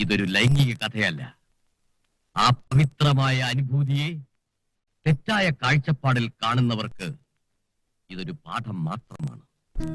ഇതൊരു ലൈംഗിക കഥയല്ല. ആ പവിത്രമായ അനുഭൂതിയെ തെറ്റായ കാഴ്ചപ്പാടിൽ കാണുന്നവർക്ക് ഇതൊരു പാഠം മാത്രമാണ്.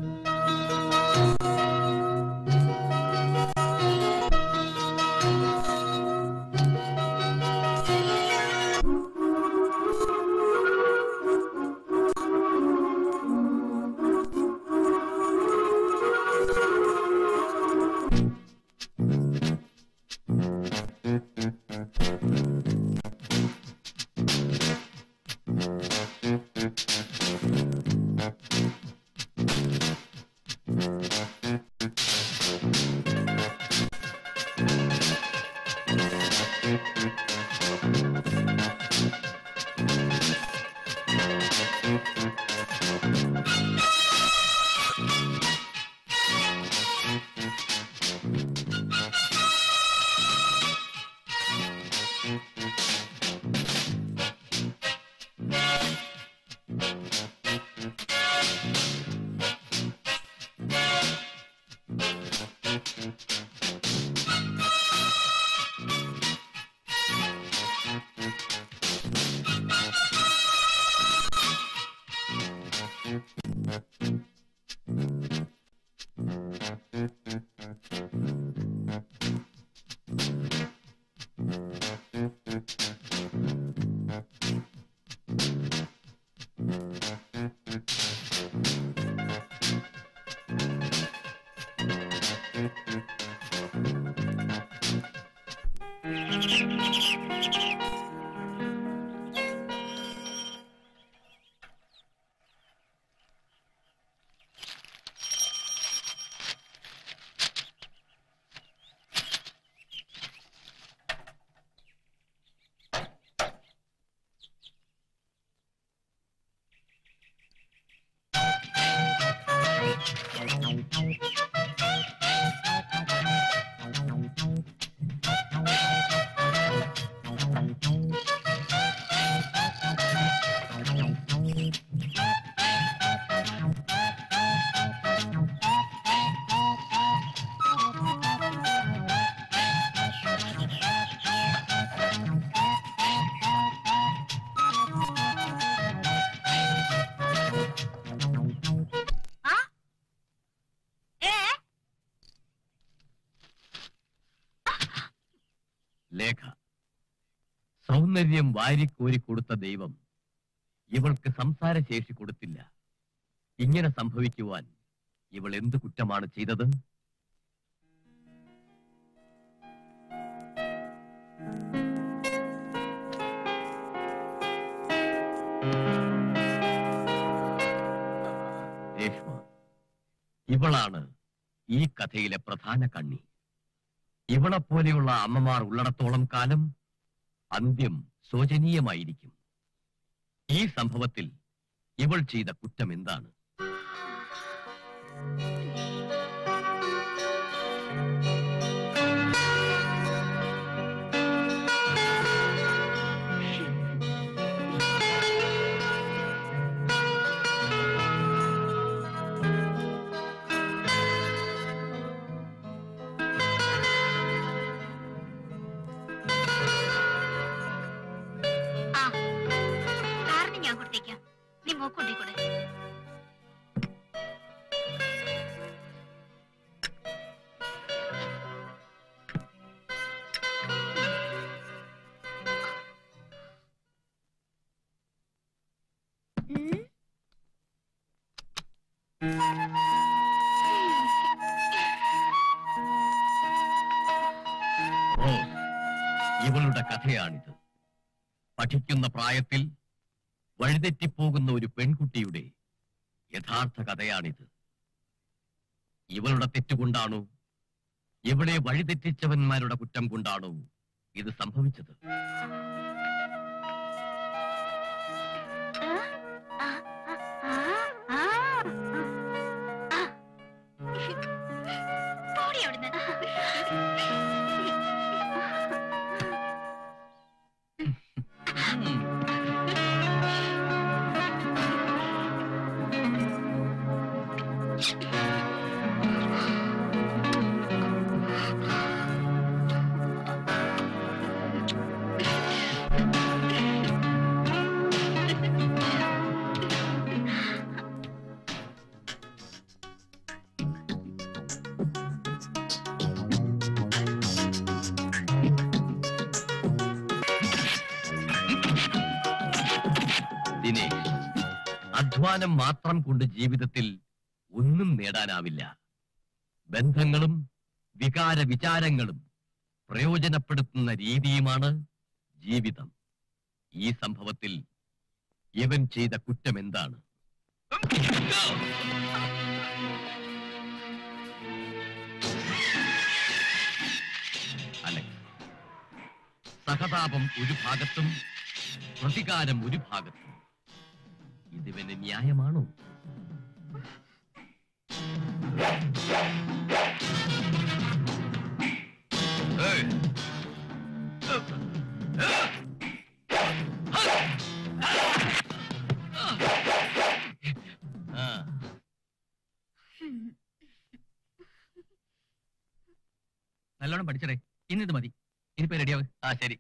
ലേഖ, സൗന്ദര്യം വാരിക്കോരി കൊടുത്ത ദൈവം ഇവൾക്ക് സംസാരശേഷി കൊടുത്തില്ല. ഇങ്ങനെ സംഭവിക്കുവാൻ ഇവൾ എന്ത് കുറ്റമാണ് ചെയ്തത്? രേഷ്മ, ഇവളാണ് ഈ കഥയിലെ പ്രധാന കണ്ണി. ഇവളെപ്പോലെയുള്ള അമ്മമാർ ഉള്ളിടത്തോളം കാലം അന്ത്യം ശോചനീയമായിരിക്കും. ഈ സംഭവത്തിൽ ഇവൾ ചെയ്ത കുറ്റം എന്താണ്? ഇവളുടെ കഥയാണിത്. പഠിക്കുന്ന പ്രായത്തിൽ വഴിതെറ്റിപ്പോകുന്ന ഒരു പെൺകുട്ടിയുടെ യഥാർത്ഥ കഥയാണിത്. ഇവളുടെ തെറ്റുകൊണ്ടാണോ, ഇവളെ വഴിതെറ്റിച്ചവന്മാരുടെ കുറ്റം കൊണ്ടാണോ ഇത് സംഭവിച്ചത്? ദിനേശ്, അധ്വാനം മാത്രം കൊണ്ട് ജീവിതത്തിൽ ഒന്നും നേടാനാവില്ല. ബന്ധങ്ങളും വികാര വിചാരങ്ങളും പ്രയോജനപ്പെടുത്തുന്ന രീതിയുമാണ് ജീവിതം. ഈ സംഭവത്തിൽ ഇവൻ ചെയ്ത കുറ്റം എന്താണ്? അലക്സ്, സഹതാപം ഒരു ഭാഗത്തും പ്രതികാരം ഒരു ഭാഗത്തും. ഇതിവന് ന്യായമാണോ? നല്ലോണം പഠിച്ചടേ. ഇന്നിത് മതി. ഇനിയിപ്പോ റെഡിയാവ്. ശരി.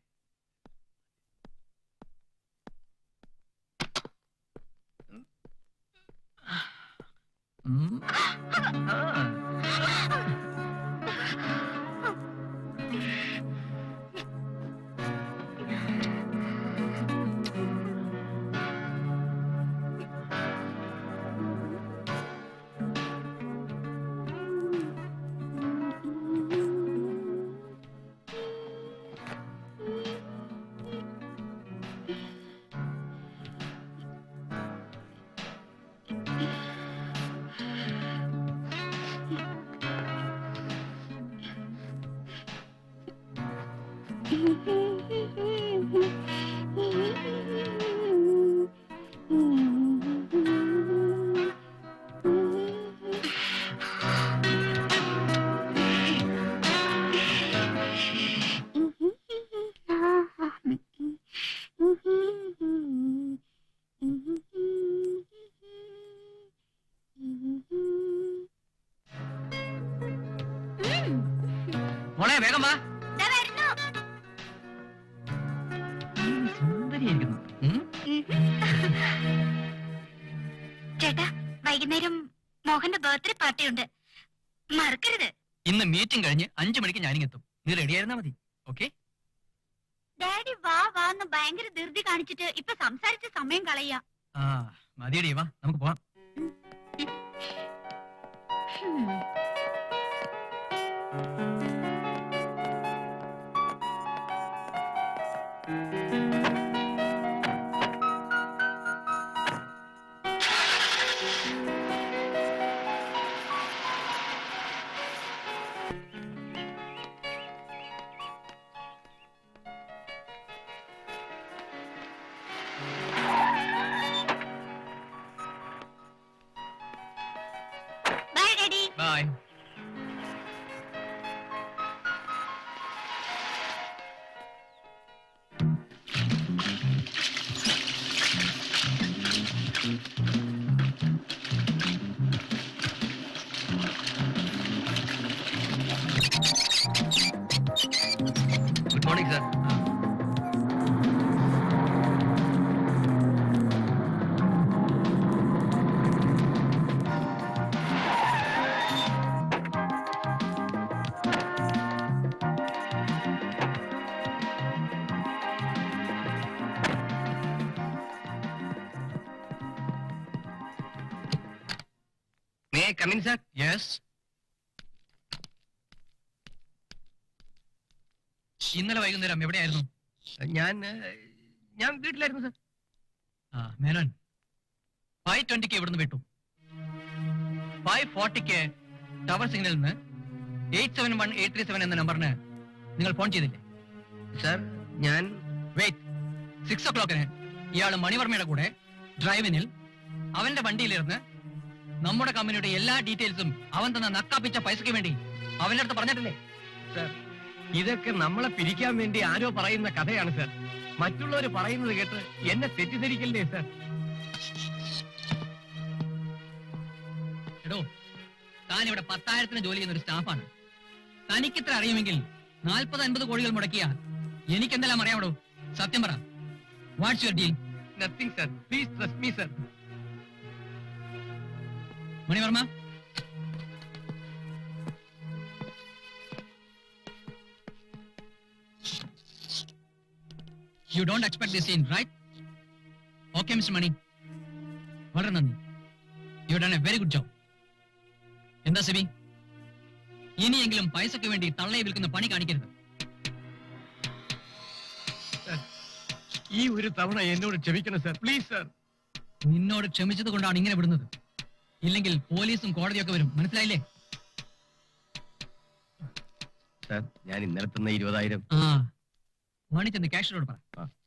മോളെ വേഗം വാ. ചേട്ടാ, വൈകുന്നേരം മോഹന്റെ ബർത്ത്ഡേ പാർട്ടി ഉണ്ട്, മറക്കരുത്. ഇന്ന് മീറ്റിംഗ് കഴിഞ്ഞ് 5 മണിക്ക് ഞാനിങ്ങെത്തും. നീ റെഡി ആയിരുന്നാ മതി. ഓക്കെ? ഡാഡി വാ വാന്ന് ഭയങ്കര ധൃതി കാണിച്ചിട്ട് ഇപ്പൊ സംസാരിച്ച സമയം കളയാ. മതിയടി, വാ നമുക്ക് പോവാം. Bye daddy. Bye. Good morning sir. May I come in, sir? Yes. ഇന്നലെ വൈകുന്നേരം എവിടെയായിരുന്നു? ഞാൻ വീട്ടിലായിരുന്നു സർ. മേനോൻ, 5:20 ഇവിടുന്ന് വിട്ടു. 5:40 ടവർ സിഗ്നലിൽ നിന്ന് 871-837 എന്ന നമ്പറിന് നിങ്ങൾ ഫോൺ ചെയ്തില്ലേ? സർ, ഞാൻ വെയിറ്റ്. 6 o'clock ഇയാള് മണിവർമ്മയുടെ കൂടെ ഡ്രൈവിനിൽ അവന്റെ വണ്ടിയിലിരുന്ന് നമ്മുടെ കമ്പനിയുടെ എല്ലാ ഡീറ്റെയിൽസും അവൻ തന്ന നക്കാപ്പിച്ച പൈസയ്ക്ക് വേണ്ടി അവന്റെ അടുത്ത് പറഞ്ഞിട്ടില്ലേ? സർ, ഇതൊക്കെ നമ്മളെ പിരിക്കാൻ വേണ്ടി ആരോ പറയുന്ന കഥയാണ് സർ. മറ്റുള്ളവർ പറയുന്നത് കേട്ട് എന്നെ തെറ്റിദ്ധരിക്കല്ലേ സർ. എടോ, താൻ ഇവിടെ 10,000-ന് ജോലി ചെയ്യുന്ന ഒരു സ്റ്റാഫാണ്. തനിക്കിത്ര അറിയുമെങ്കിൽ 40-50 കോടികൾ മുടക്കിയ എനിക്കെന്തെല്ലാം അറിയാമോ? സത്യം പറ. What's your deal? Nothing sir. Please trust me sir. Manivarma, You don't expect this scene, right? Okay, Mr. Mani. വളരെ നന്ദി. You done a very good job. എന്താ സെബി, ഇനിയെങ്കിലും പൈസക്ക് വേണ്ടി തള്ളയെ വിൽക്കുന്ന പണി കാണിക്കരുത്. ഈ ഒരു തവണ എന്നോട് ക്ഷമിക്കണം സർ, പ്ലീസ് സർ. നിന്നോട് ക്ഷമിച്ചത് കൊണ്ടാണ് ഇങ്ങനെ വിടുന്നത്. ഇല്ലെങ്കിൽ പോലീസും കോടതിയൊക്കെ വരും, മനസ്സിലായില്ലേ? സർ, ഞാൻ ഇന്നലെ തന്ന 20,000. മണി ചെന്ന് ക്യാഷിനോട് പറ.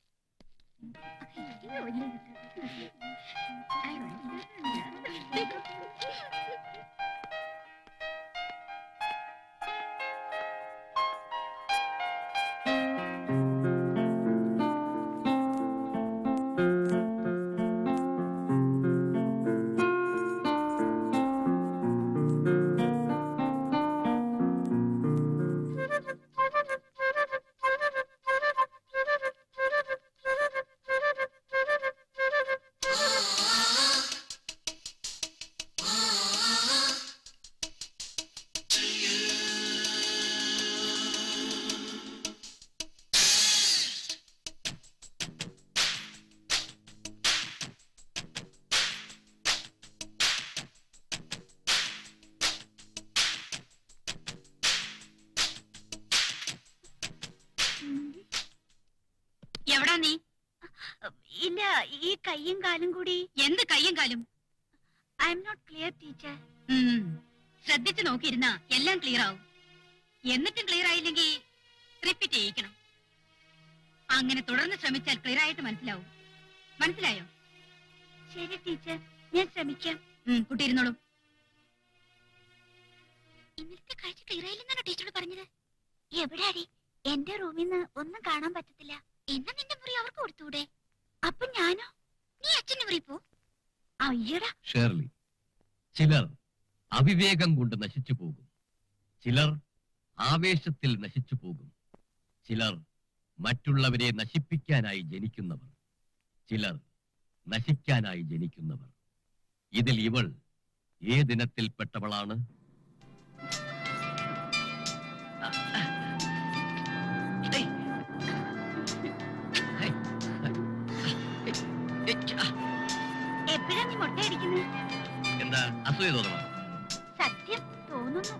എവിടാ നീ? ഇല്ല, ഈ കയ്യും കാലും കൂടി. എന്ത് കയ്യും കാലും? I am not clear teacher. ശ്രദ്ധിച്ചു നോക്കിയിരുന്ന എല്ലാം ക്ലിയർ ആവും. എന്നിട്ടും ക്ലിയർ ആയില്ലെങ്കിൽ റിപ്പീറ്റ് ചെയ്യിക്കണം. അങ്ങനെ തുടർന്ന് ശ്രമിച്ചാൽ ക്ലിയർ ആയിട്ട് മനസ്സിലാവും. മനസ്സിലായോ? ശരി ടീച്ചർ, ഞാൻ ശ്രമിക്കാം. കുട്ടി ഇരുന്നോളൂ. ഇന്നലത്തെ കാഴ്ച ക്ലിയർ ആയില്ലെന്നാണ് ടീച്ചറോട് പറഞ്ഞത്. എവിടെയാടി? എന്റെ റൂമിൽ നിന്ന് ഒന്നും കാണാൻ പറ്റത്തില്ല. എന്നാ നിന്റെ മുറി അവർക്ക് കൊടുത്തൂടെ? അപ്പൊ ഞാനോ? നീ അച്ഛന്റെ മുറി പോ. അയ്യടാ ഷേർലി, ചിലർ അവിവേകം കൊണ്ട് നശിച്ചു പോകും, ചിലർ ആവേശത്തിൽ നശിച്ചു പോകും, ചിലർ മറ്റുള്ളവരെ നശിപ്പിക്കാനായി ജനിക്കുന്നവർ, ചിലർ നശിക്കാനായി ജനിക്കുന്നവർ. ഇതിൽ ഇവൾ ഏതിനത്തിൽപ്പെട്ടവളാണ്? എപ്പോഴാ നീ മുട്ടയടിക്കുന്നത്? എന്താ അസൂയ തോന്നണം? സത്യം തോന്നുന്നു.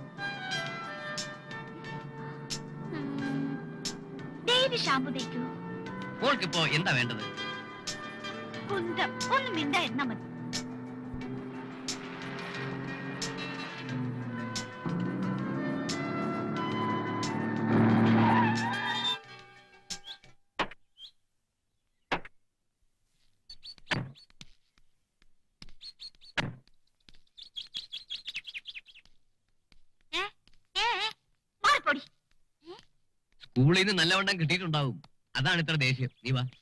Daily shampoo തേക്കൂ. ഓൾക്കിപ്പോ എന്താ വേണ്ടത്? കുന്തം ഒന്ന് മിണ്ടായിരുന്നാ മതി. സ്കൂളിൽ നിന്ന് നല്ലവണ്ണം കിട്ടിയിട്ടുണ്ടാവും, അതാണ് ഇത്ര ദേഷ്യം. നീ വാ.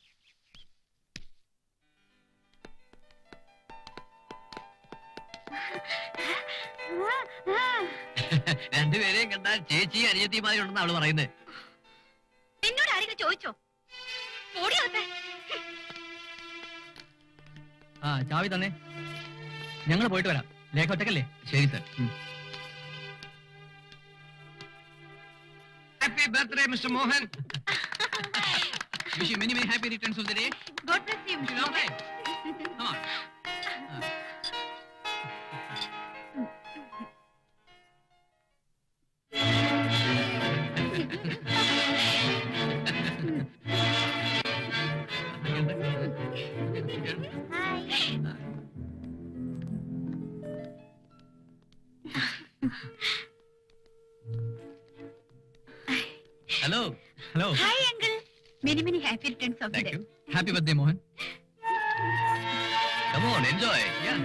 രണ്ടുപേരെയും കണ്ടാൽ ചേച്ചി അനിയത്തിമാരി ഉണ്ടെന്ന് അവള് പറയുന്നത്. എന്നോട് ആരെങ്കിലും ചോദിച്ചോ? ചാവി തന്നെ, ഞങ്ങൾ പോയിട്ട് വരാം. ലേഖ ഒറ്റക്കല്ലേ? ശരി sir. Happy birthday mister Mohan. Wish you many happy returns of the day. God bless you, Mr. Mohan. Come on. Hello. Hello. Hi, Uncle. Many happy returns of the Thank day. you. Happy birthday, Mohan. Come on, enjoy. Yeah.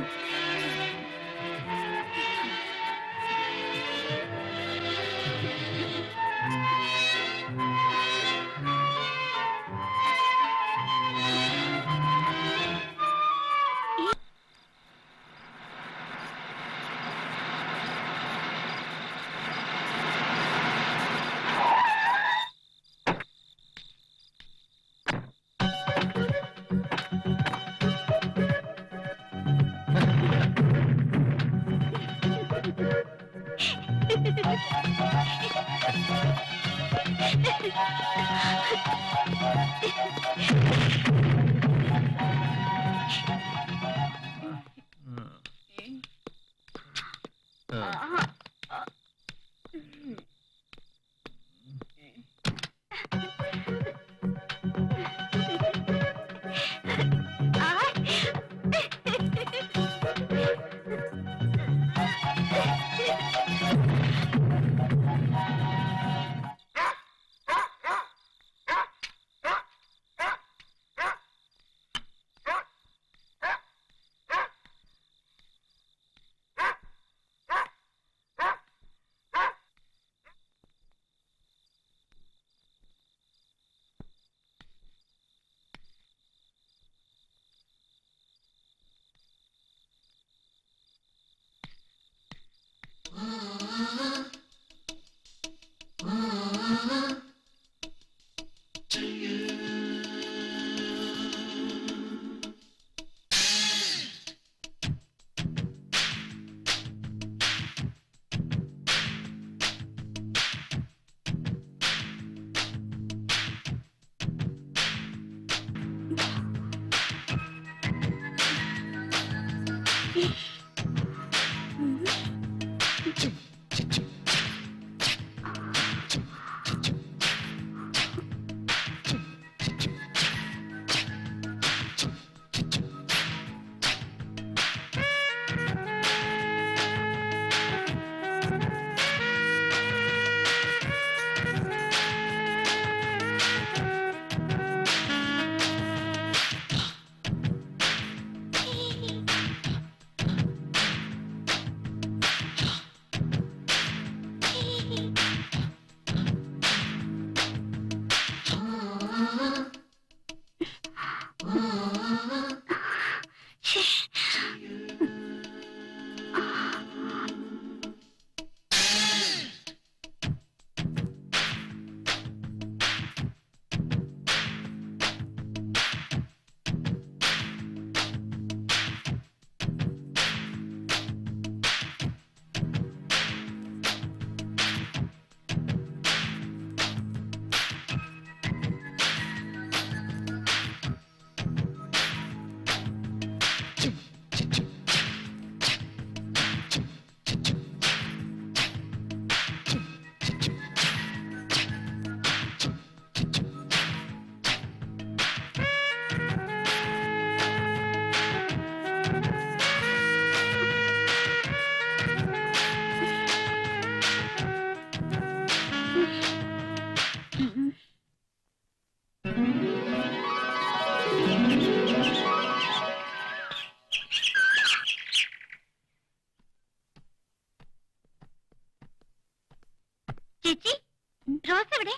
ചേച്ചി, Rose എവിടെ?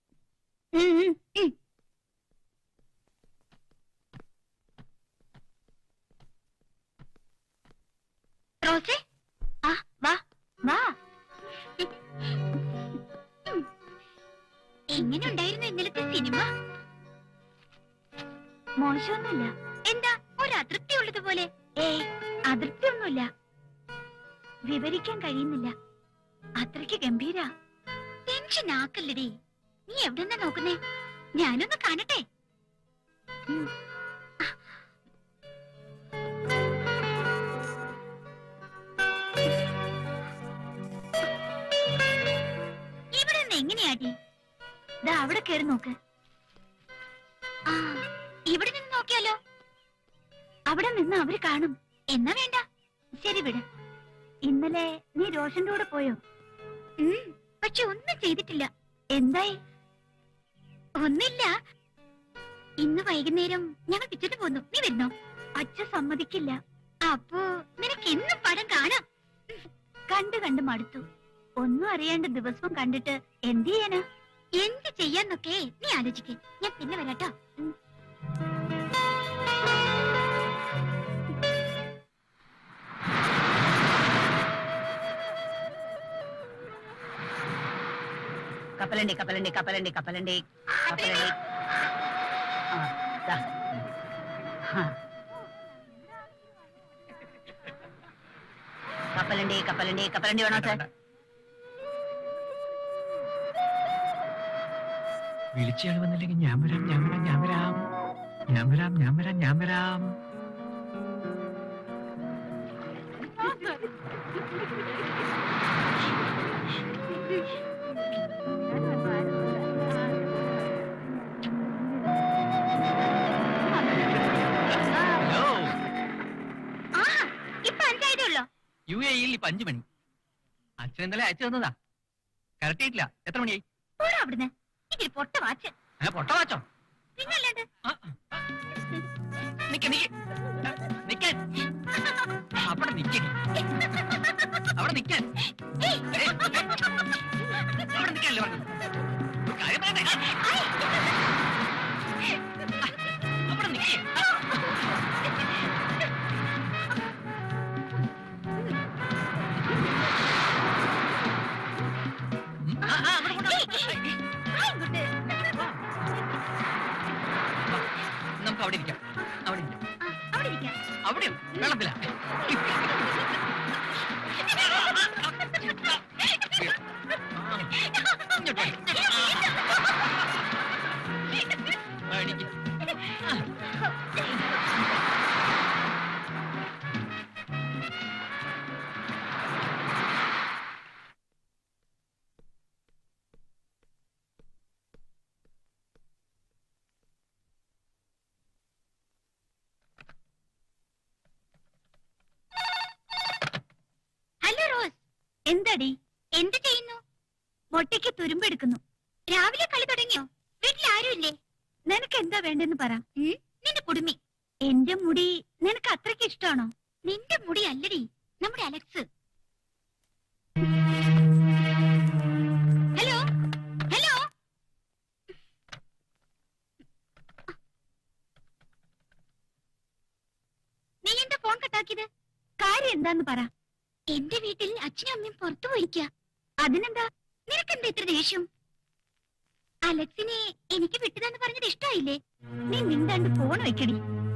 റോസേ, ആ വാ വാ. എങ്ങനെയുണ്ടായിരുന്നു ഇന്നലത്തെ cinema? മോശമൊന്നുമില്ല. എന്താ ഒരു അതൃപ്തി ഉള്ളതുപോലെ? ഏയ്, അതൃപ്തിയൊന്നുമില്ല. വിവരിക്കാൻ കഴിയുന്നില്ല, അത്രയ്ക്ക് ഗംഭീര. ടെൻഷൻ ആക്കല്ലടി. നീ എവിടെന്നാ നോക്കുന്നേ? ഞാനൊന്ന് കാണട്ടെ. ഇവിടെ നിന്ന് എങ്ങനെയാടി? ദാ അവിടെ കയറി നോക്ക്. ആ, ഇവിടെ നിന്ന് നോക്കിയാലോ? അവിടെ നിന്ന് അവര് കാണും. എന്നാ വേണ്ട, ശരി വിട്. ഇന്നലെ നീ റോഷന്റെ കൂടെ പോയോ? പക്ഷെ ഒന്നും ചെയ്തിട്ടില്ല. എന്തായി? ഒന്നില്ല. ഇന്ന് വൈകുന്നേരം ഞങ്ങൾ പിറ്റേന്ന് പോന്നു. നീ വരുന്നോ? അച്ഛൻ സമ്മതിക്കില്ല. അപ്പോ നിനക്ക് എന്നും പടം കാണാം. കണ്ടു കണ്ടു മടുത്തു. ഒന്നും അറിയാണ്ട് ദിവസവും കണ്ടിട്ട് എന്ത് ചെയ്യാനാ? എന്ത് ചെയ്യാന്നൊക്കെ നീ ആലോചിക്കേ. ഞാൻ പിന്നെ വരാട്ടോ. കപ്പലണ്ടി കപ്പലണ്ടി കപ്പലണ്ടി കപ്പലണ്ടി കപ്പലണ്ടി. കപ്പലണ്ടി കപ്പലണ്ടി കപ്പലണ്ടി വേണോ സാർ? വിളിച്ചയാൾ വന്നില്ലെങ്കിൽ ഞാൻ വരാം, ഞാൻ വരാം, ഞാൻ വരാം, ഞാൻ വരാം, ഞാൻ വരാം, ഞാൻ വരാം. UAE-ൽ 5 മണി. അച്ഛൻ ഇന്നലെ അയച്ചു തന്നതാ. കറക്റ്റ് ആയിട്ടില്ല. എത്ര മണിയായി? അവിടുന്ന് പൊട്ട വാച്ച്. പൊട്ട വാച്ചോ? പിന്നല്ലാണ്ട്. അവിടെ നിക്ക്. അവിടെ നിക്കാൻ. അവിടെ നിക്കല്ലേ പറഞ്ഞു. കാര്യം പറയട്ടെ. അവിടെ നിക്കേ. നമുക്ക് അവിടെ ഇരിക്കാം. അവിടെ വെള്ളത്തില. എന്തടി? എന്ത് ചെയ്യുന്നു? മൊട്ടയ്ക്ക് തുരുമ്പെടുക്കുന്നു. രാവിലെ കളി തുടങ്ങിയോ? വീട്ടിൽ ആരുമില്ലേ? നിനക്ക് എന്താ വേണ്ടെന്ന് പറ. നിന്റെ കുടുമി. എന്റെ മുടി നിനക്ക് അത്രയ്ക്ക് ഇഷ്ടമാണോ? നിന്റെ മുടി അല്ലടി, നമ്മുടെ അലക്സ്. ഹലോ ഹലോ, നീ എന്താ ഫോൺ കട്ടാക്കിയത്? കാര്യം എന്താന്ന് പറ. എന്റെ വീട്ടിൽ അച്ഛനും അമ്മയും പുറത്തു പോയിരിക്കുക. അതിനെന്താ? നിനക്കെന്താ ഇത്ര ദേഷ്യം? അലക്സിനെ എനിക്ക് വിട്ടതെന്ന് പറഞ്ഞത് ഇഷ്ടായില്ലേ? നീ മിണ്ടാണ്ട് ഫോൺ വെക്കടി.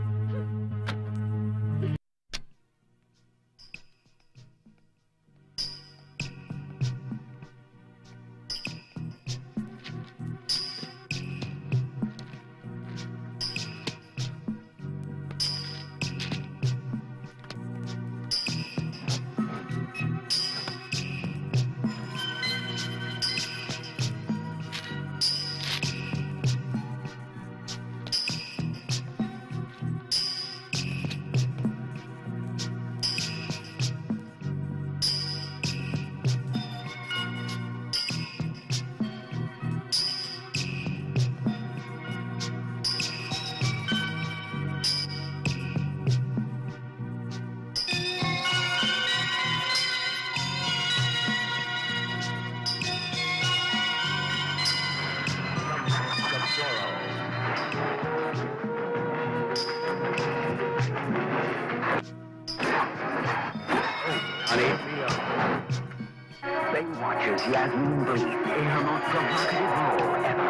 Watches Yasmin breathe in her most provocative role ever.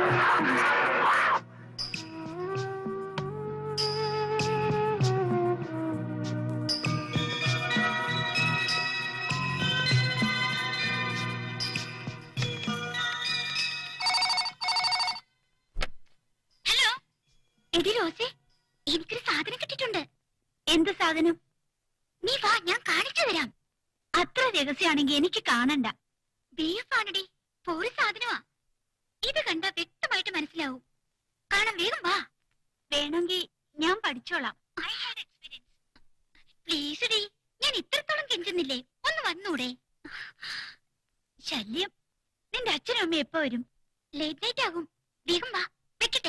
Hello, എടി റോസേ, എനിക്കൊരു സാധനം കിട്ടിയിട്ടുണ്ട്. എന്ത് സാധനം? നീ വാ, ഞാൻ കാണിച്ചു തരാം. അത്ര രഹസ്യമാണെങ്കിൽ എനിക്ക് കാണണ്ട. ബീഫാണടി, പോറി സാധനമാ. ഇത് കണ്ട വ്യക്തമായിട്ട് മനസ്സിലാവും. കാണാൻ വേഗം വാ. വേണമെങ്കിൽ ഞാൻ പഠിച്ചോളാം. I had experience. പ്ലീസ് ഡി, ഞാൻ ഇത്രത്തോളം കെഞ്ചുന്നില്ലേ, ഒന്ന് വന്നൂടെ? ശല്യം. നിന്റെ അച്ഛനും അമ്മയും എപ്പോ വരും? ലേറ്റ് നൈറ്റ് ആകും. വേഗം വാ, വെക്കട്ടെ.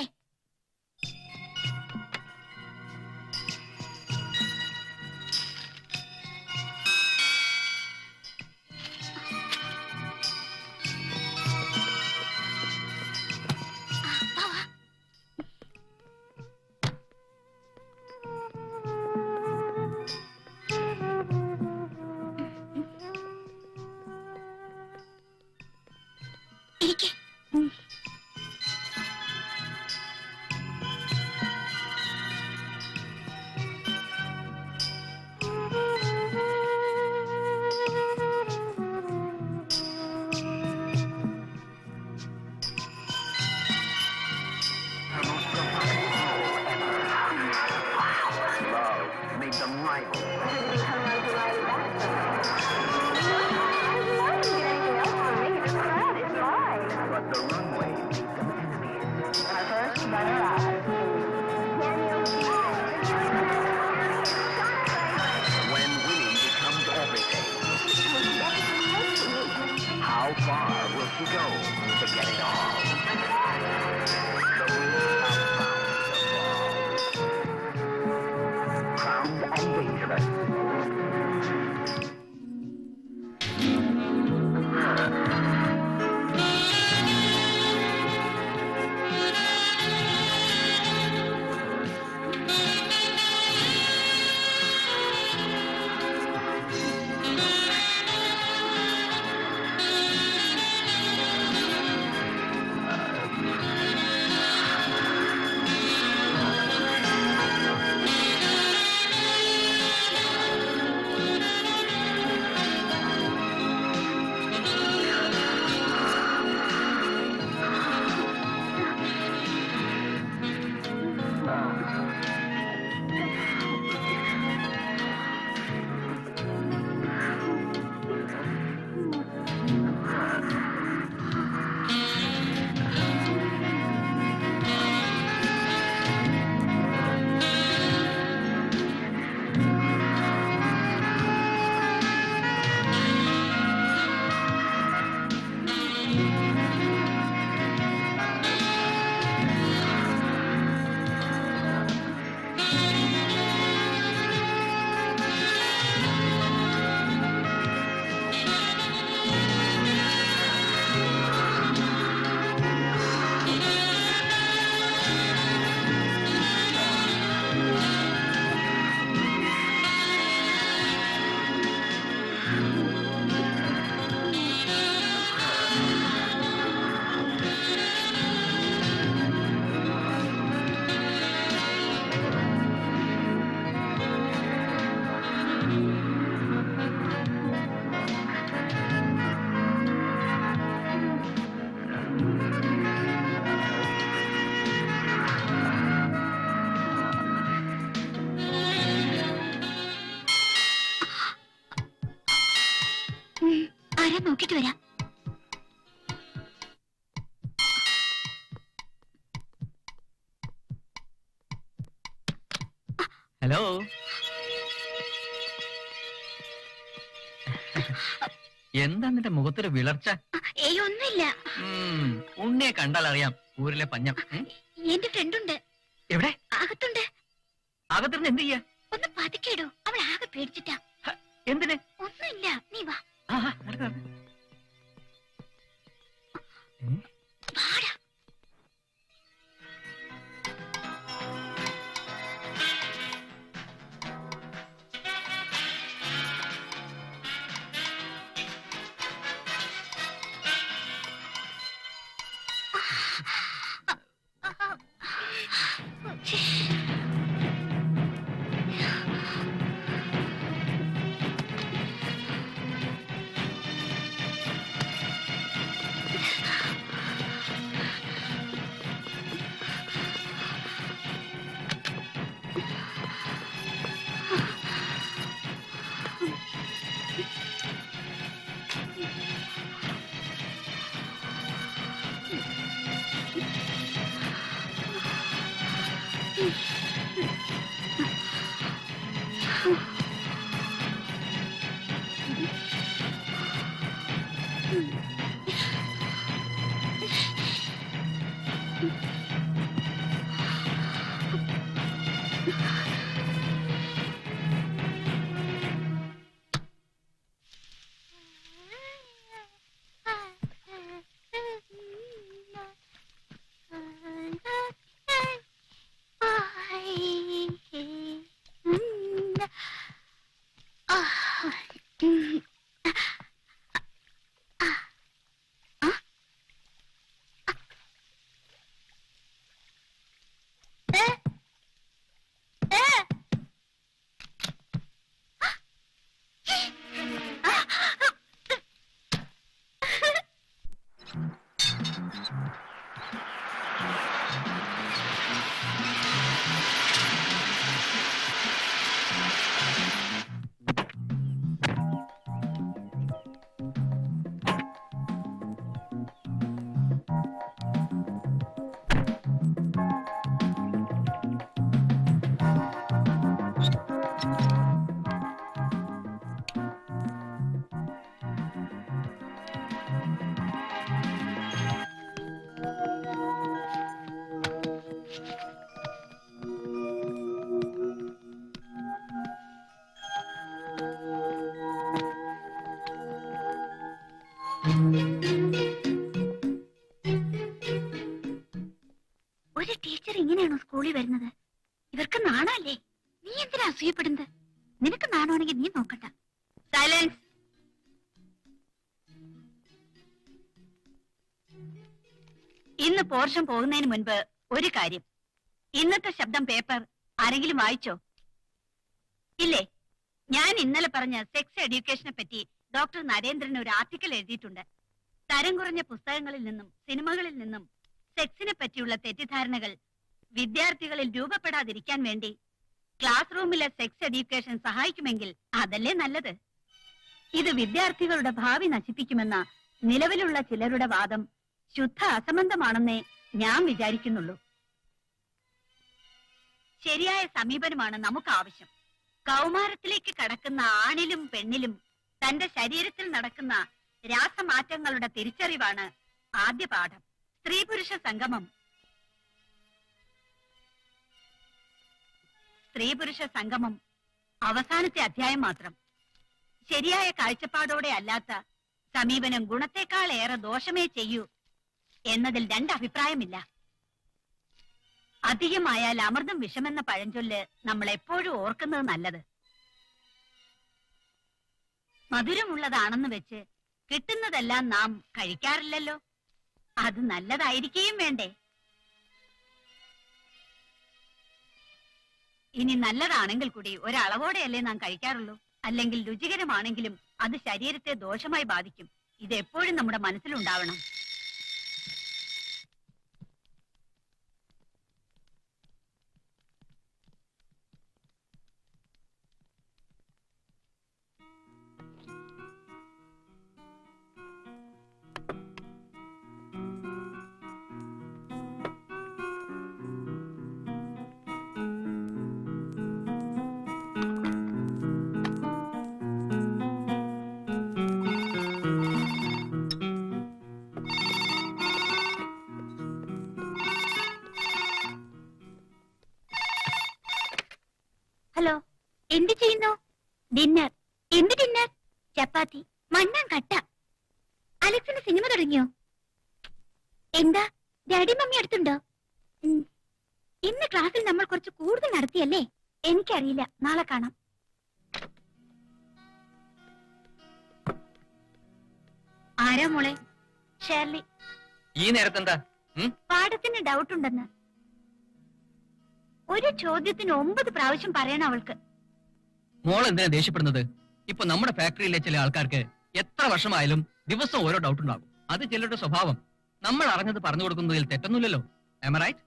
നോക്കിട്ട് വരാം. ഹലോ. എന്താ നിന്റെ മുഖത്തൊരു വിളർച്ച? ഏയ് ഒന്നുമില്ല. ഉണ്ണിയെ കണ്ടാൽ അറിയാം ഊരിലെ പഞ്ഞം. എന്റെ ഫ്രണ്ടുണ്ട്. എവിടെ? അകത്തുണ്ട്. അകത്തിരുന്ന് എന്ത് ചെയ്യാ? ഒന്ന് പതുക്കേടോ, അവൾ ആകെ പേടിച്ചിട്ടാ. എന്തിന്? ഒന്നുമില്ല, നീ വാ. വാടാ. ഒരു ടീച്ചർ ഇങ്ങനെയാണോ സ്കൂളിൽ വരുന്നത്? ഇവർക്ക് നാണല്ലേ? നീ എന്തിനാ അസൂയപ്പെടുന്നത്? നിനക്ക് നാണമാണെങ്കിൽ നീ നോക്കണ്ട. സൈലൻസ്. ഇന്ന് പോർഷൻ പോകുന്നതിന് മുൻപ് ഒരു കാര്യം. ഇന്നത്തെ ശബ്ദം പേപ്പർ ആരെങ്കിലും വായിച്ചോ? ഇല്ലേ? ഞാൻ ഇന്നലെ പറഞ്ഞ സെക്സ് എഡ്യൂക്കേഷനെ പറ്റി ഡോക്ടർ നരേന്ദ്രൻ ഒരു ആർട്ടിക്കിൾ എഴുതിയിട്ടുണ്ട്. തരം കുറഞ്ഞ പുസ്തകങ്ങളിൽ നിന്നും സിനിമകളിൽ നിന്നും സെക്സിനെ പറ്റിയുള്ള തെറ്റിദ്ധാരണകൾ വിദ്യാർത്ഥികളിൽ രൂപപ്പെടാതിരിക്കാൻ വേണ്ടി ക്ലാസ് റൂമിലെ സെക്സ് എഡ്യൂക്കേഷൻ സഹായിക്കുമെങ്കിൽ അതല്ലേ നല്ലത്. ഇത് വിദ്യാർത്ഥികളുടെ ഭാവി നശിപ്പിക്കുമെന്ന നിലവിലുള്ള ചിലരുടെ വാദം ശുദ്ധ അസംബന്ധമാണെന്നേ ഞാൻ വിചാരിക്കുന്നുള്ളൂ. ശരിയായ സമീപനമാണ് നമുക്ക് ആവശ്യം. കൗമാരത്തിലേക്ക് കടക്കുന്ന ആണിലും പെണ്ണിലും തന്റെ ശരീരത്തിൽ നടക്കുന്ന രാസമാറ്റങ്ങളുടെ തിരിച്ചറിവാണ് ആദ്യ പാഠം. സ്ത്രീ പുരുഷ സംഗമം. സ്ത്രീ പുരുഷ സംഗമം അവസാനത്തെ അധ്യായം മാത്രം. ശരിയായ കാഴ്ചപ്പാടോടെ അല്ലാത്ത സമീപനം ഗുണത്തെക്കാൾ ഏറെ ദോഷമേ ചെയ്യൂ എന്നതിൽ രണ്ടഭിപ്രായമില്ല. അധികമായാൽ അമൃതം വിഷമെന്ന പഴഞ്ചൊല്ല് നമ്മൾ എപ്പോഴും ഓർക്കുന്നത് നല്ലത്. മധുരമുള്ളതാണെന്ന് വെച്ച് കിട്ടുന്നതെല്ലാം നാം കഴിക്കാറില്ലല്ലോ. അത് നല്ലതായിരിക്കുകയും വേണ്ടേ? ഇനി നല്ലതാണെങ്കിൽ കൂടി ഒരളവോടെയല്ലേ നാം കഴിക്കാറുള്ളൂ. അല്ലെങ്കിൽ രുചികരമാണെങ്കിലും അത് ശരീരത്തെ ദോഷമായി ബാധിക്കും. ഇത് എപ്പോഴും നമ്മുടെ മനസ്സിലുണ്ടാവണം. ഹലോ, എന്ത് ചെയ്യുന്നു? ഡിന്നർ. എന്ത് ഡിന്നർ? ചപ്പാത്തി, മണ്ണാൻ കട്ട. അലക്സിന് സിനിമ തുടങ്ങിയോ? എന്താ, ഡാഡി മമ്മി അടുത്തുണ്ടോ? ഇന്ന് ക്ലാസ്സിൽ നമ്മൾ കുറച്ച് കൂടുതൽ നടത്തിയല്ലേ? എനിക്കറിയില്ല, നാളെ കാണാം. ആരാ മോളെ? ഷേർലി. ഈ നേരത്തെന്താ? പാഠത്തിന് ഡൗട്ട് ഉണ്ടെന്ന്. ഒരു ചോദ്യത്തിന് 9 പ്രാവശ്യം പറയണം അവൾക്ക്. മോൾ എന്തിനാ ദേഷ്യപ്പെടുന്നത്? ഇപ്പൊ നമ്മുടെ ഫാക്ടറിയിലെ ചില ആൾക്കാർക്ക് എത്ര വർഷമായാലും ദിവസം ഓരോ ഡൗട്ട് ഉണ്ടാകും. അത് ചിലരുടെ സ്വഭാവം. നമ്മൾ അറിഞ്ഞത് പറഞ്ഞു കൊടുക്കുന്നതിൽ തെറ്റൊന്നുമില്ലല്ലോ. Am I right?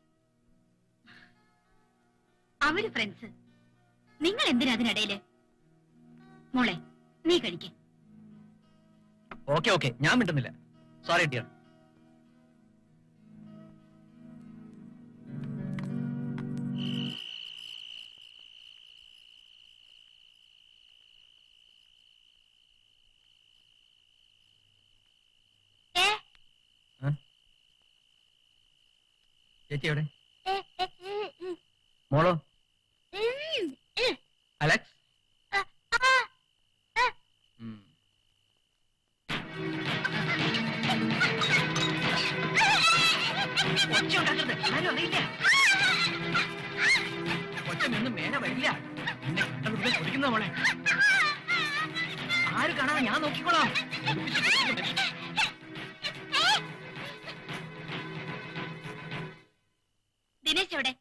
അവര് ഫ്രണ്ട്സ്. നിങ്ങൾ എന്തിനാ അതിനിടയില്? മോളെ, നീ കഴിക്കേ. ഓക്കെ, ഞാൻ മിണ്ടുന്നില്ല. Sorry dear. ചേച്ചി എവിടെ? മോളോ? അലക്സ്? ഒന്നും മേലെ വരില്ല. എന്നെ കണ്ടതുപോലെ കുടിക്കുന്ന മോളെ ആര് കാണാതെ ഞാൻ നോക്കിക്കോളാം. ദിനേശ് എവിടെ?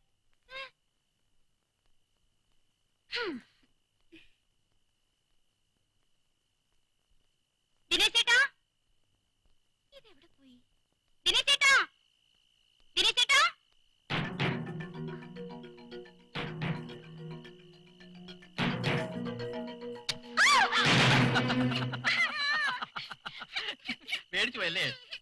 ദിനേശ് ചേട്ടാ, ഇതെവിടെ പോയി? ദിനേശ് ചേട്ടാ, ദിനേശ് ചേട്ടാ. പേടിച്ചു പോയല്ലേ?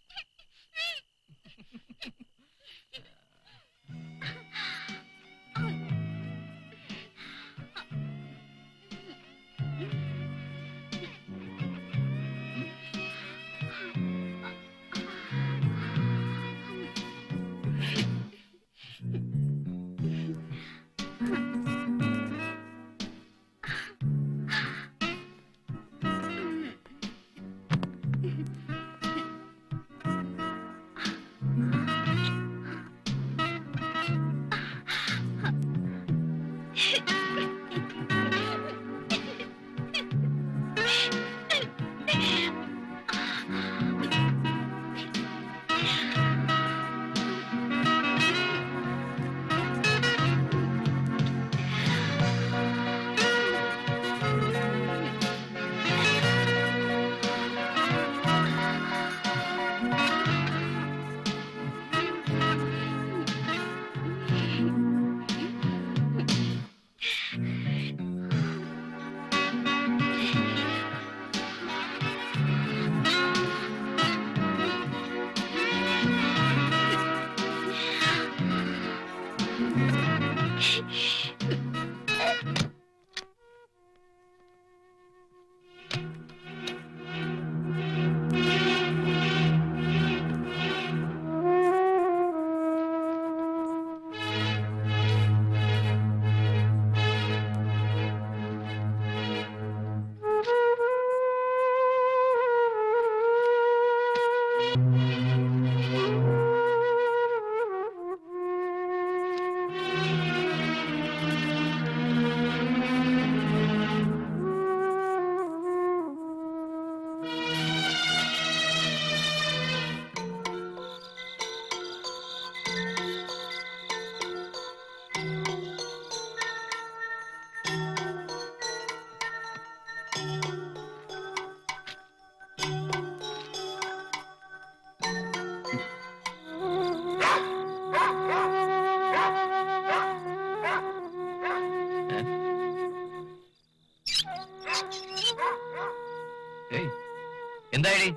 എന്തായി?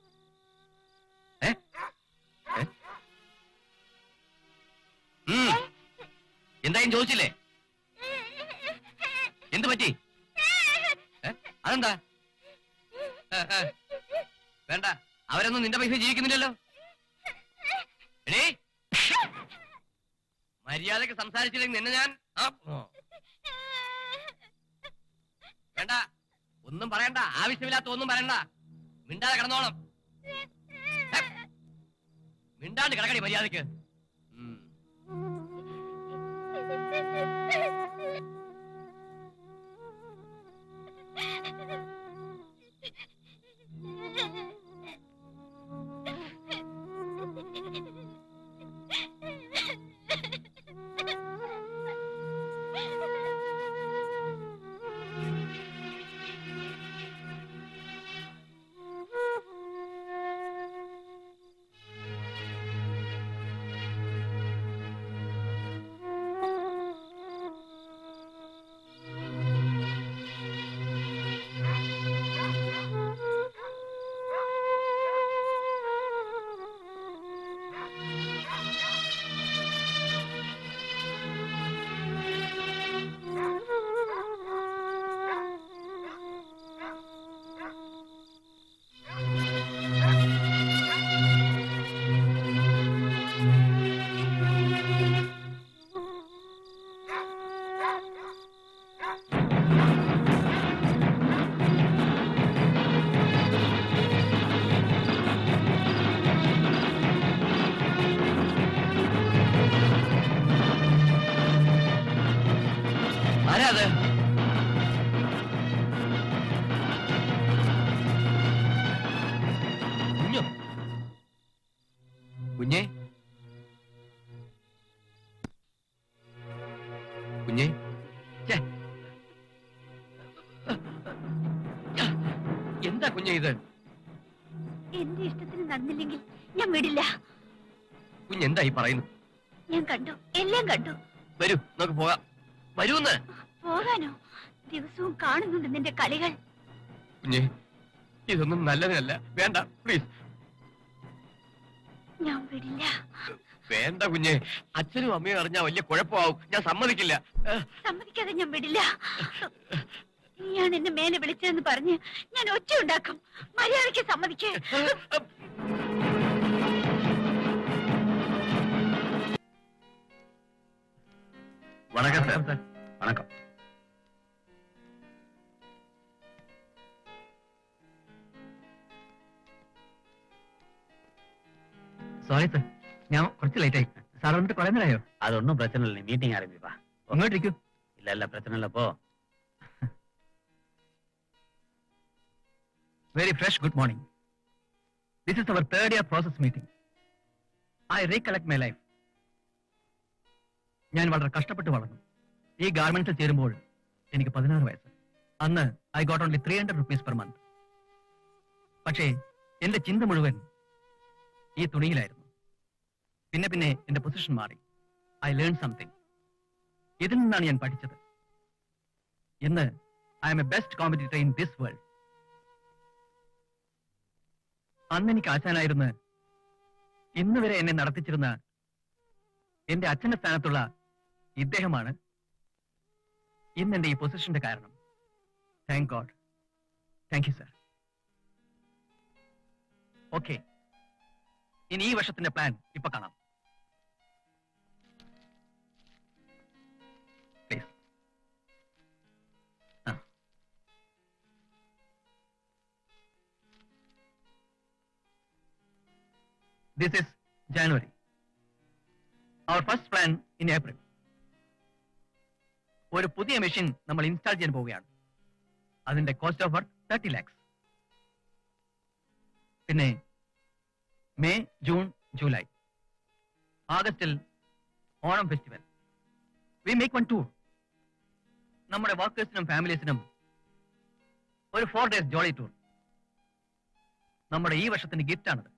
എന്തായും ചോദിച്ചില്ലേ? എന്ത് പറ്റി? അതെന്താ? വേണ്ട, അവരൊന്നും നിന്റെ പൈസ ജീവിക്കുന്നില്ലല്ലോ. എടീ, മര്യാദക്ക് സംസാരിച്ചില്ലെങ്കിൽ നിന്നെ ഞാൻ ഒന്നും പറയണ്ട, ആവശ്യമില്ലാത്ത ഒന്നും പറയണ്ട. മിണ്ടാതെ കിടന്നോണം. മിണ്ടാണ്ട് കിടക്കടി മര്യാദക്ക്. ആരാത്? കുഞ്ഞോ? കുഞ്ഞേ, കുഞ്ഞേ, എന്താ കുഞ്ഞേ ഇത്? എന്റെ ഇഷ്ടത്തിന് നടന്നില്ലെങ്കിൽ ഞാൻ വിടില്ല. കുഞ്ഞെന്താ ഈ പറയുന്നു? ഞാൻ കണ്ടു, എല്ലാം കണ്ടു. വരൂ, നമുക്ക് പോകാം. വരൂന്ന്. പോകാനോ? ദിവസവും കാണുന്നുണ്ട് നിന്റെ കളികൾ. കുഞ്ഞേ, ഇതൊന്നും നല്ലതിനല്ല. വേണ്ട, പ്ലീസ്. ഞാൻ വിടില്ല. വേണ്ട കുഞ്ഞേ, അച്ഛനും അമ്മയും അറിഞ്ഞാ വലിയ കുഴപ്പമാവും. ഞാൻ സമ്മതിക്കില്ല. സമ്മതിക്കാതെ ഞാൻ വിടില്ല. നീയാണ് എന്നെ മേലെ വിളിച്ചതെന്ന് പറഞ്ഞ് ഞാൻ ഒച്ച ഉണ്ടാക്കും. മര്യാദയ്ക്ക് സമ്മതിക്കേ. വണക്കം സാർ. വണക്കം. സോറി സർ, ഞാൻ കുറച്ച് ലേറ്റ് ആയി. സാർ വന്നിട്ട് കുറെ നേരമായോ? അതൊന്നും பிரச்சனை இல்லை, மீட்டிங் ஆரம்பிப்பா. ഇങ്ങോട്ടിരിക്കൂ. இல்ல பிரச்சனை இல்ல, போ. Very fresh good morning. This is our third year process meeting. I recollect my life. ഞാൻ വളരെ കഷ്ടപ്പെട്ട് വളർന്നു. ഈ ഗാർമെന്റ്സിൽ ചേരുമ്പോൾ എനിക്ക് 16 വയസ്സ്. അന്ന് I got only 300 rupees per month. പക്ഷേ എന്റെ ചിന്ത മുഴുവൻ ഈ തുണിയിലായിരുന്നു. പിന്നെ പിന്നെ എന്റെ പൊസിഷൻ മാറി. I learn something. ഇതിൽ നിന്നാണ് ഞാൻ പഠിച്ചത്. ഇന്ന് I am a best competitor in this world. അന്ന് എനിക്ക് ആശാനായിരുന്ന് ഇന്ന് വരെ എന്നെ നടത്തിച്ചിരുന്ന എന്റെ അച്ഛന്റെ സ്ഥാനത്തുള്ള ഇദ്ദേഹമാണ് ഇന്ന് എന്റെ ഈ പൊസിഷന്റെ കാരണം. Thank God. Thank you sir. Okay, ഇനി ഈ വർഷത്തിന്റെ പ്ലാൻ ഇപ്പൊ കാണാം. Please. This is January. Our first plan in April. ഒരു പുതിയ മെഷീൻ നമ്മൾ ഇൻസ്റ്റാൾ ചെയ്യാൻ പോവുകയാണ്. അതിന്റെ കോസ്റ്റ് ഓഫ് വർക്ക് 30 lakhs. പിന്നെ മെയ്, ജൂൺ, ജൂലൈ, ആഗസ്റ്റിൽ Onam festival. We make one tour. നമ്മുടെ വർക്കേഴ്സിനും ഫാമിലീസിനും ഒരു 4 days ജോളി ടൂർ. നമ്മുടെ ഈ വർഷത്തിന്റെ ഗിഫ്റ്റ് ആണത്.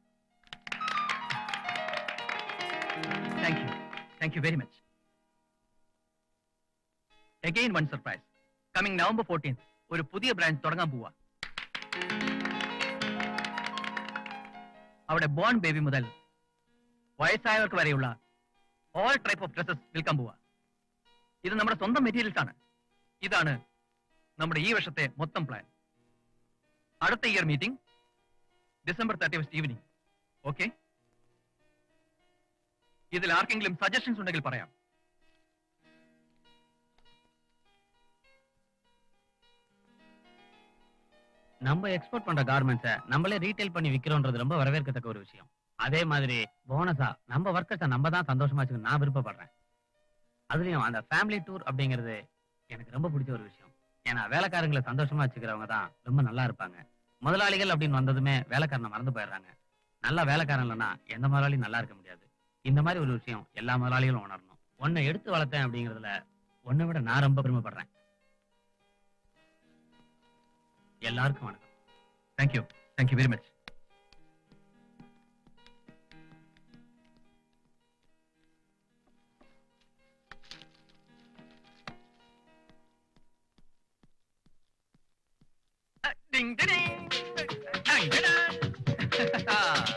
Thank you. Thank you very much. Again one surprise. Coming November 14th, ഒരു പുതിയ ബ്രാഞ്ച് തുടങ്ങാൻ പോവാ. അവിടെ ബോൺ ബേബി മുതൽ വയസ്സായവർക്ക് വരെയുള്ള ഓൾ ടൈപ്പ് ഓഫ് ഡ്രസ്സസ് വിൽക്കാൻ പോവാ. ഇത് നമ്മുടെ സ്വന്തം മെറ്റീരിയൽസ് ആണ്. ഇതാണ് നമ്മുടെ ഈ വർഷത്തെ മൊത്തം പ്ലാൻ. അടുത്ത year meeting December 31st evening. Okay? ഇതിൽ ആർക്കെങ്കിലും സജഷൻസ് ഉണ്ടെങ്കിൽ പറയാം. நம்ம எக்ஸ்போர்ட் பண்ற கார்மெண்ட்ஸை நம்மளே ரீட்டைல் பண்ணி விக்கிறோன்றது ரொம்ப வரவேற்கத்தக்க ஒரு விஷயம். அதே மாதிரி போனஸா நம்ம ஒர்க்கர்ஸை நம்ம தான் சந்தோஷமா வச்சுக்கணும் நான் விருப்பப்படுறேன். அதுலயும் அந்த ஃபேமிலி டூர் அப்படிங்கிறது எனக்கு ரொம்ப பிடிச்ச ஒரு விஷயம். ஏன்னா வேலைக்காரங்களை சந்தோஷமா வச்சுக்கிறவங்க தான் ரொம்ப நல்லா இருப்பாங்க. முதலாளிகள் அப்படின்னு வந்ததுமே வேலைக்காரனை மறந்து போயிடுறாங்க. நல்ல வேலைக்காரன் இல்லைன்னா எந்த முதலாளியும் நல்லா இருக்க முடியாது. இந்த மாதிரி ஒரு விஷயம் எல்லா முதலாளிகளும் உணரணும். உன்னை எடுத்து வளர்த்தேன் அப்படிங்கிறதுல உன்னை விட நான் ரொம்ப பெருமைப்படுறேன். எல்லாருக்கும் வணக்கம். Thank you very much. Ding, ding, ding. Ding, ding, ding.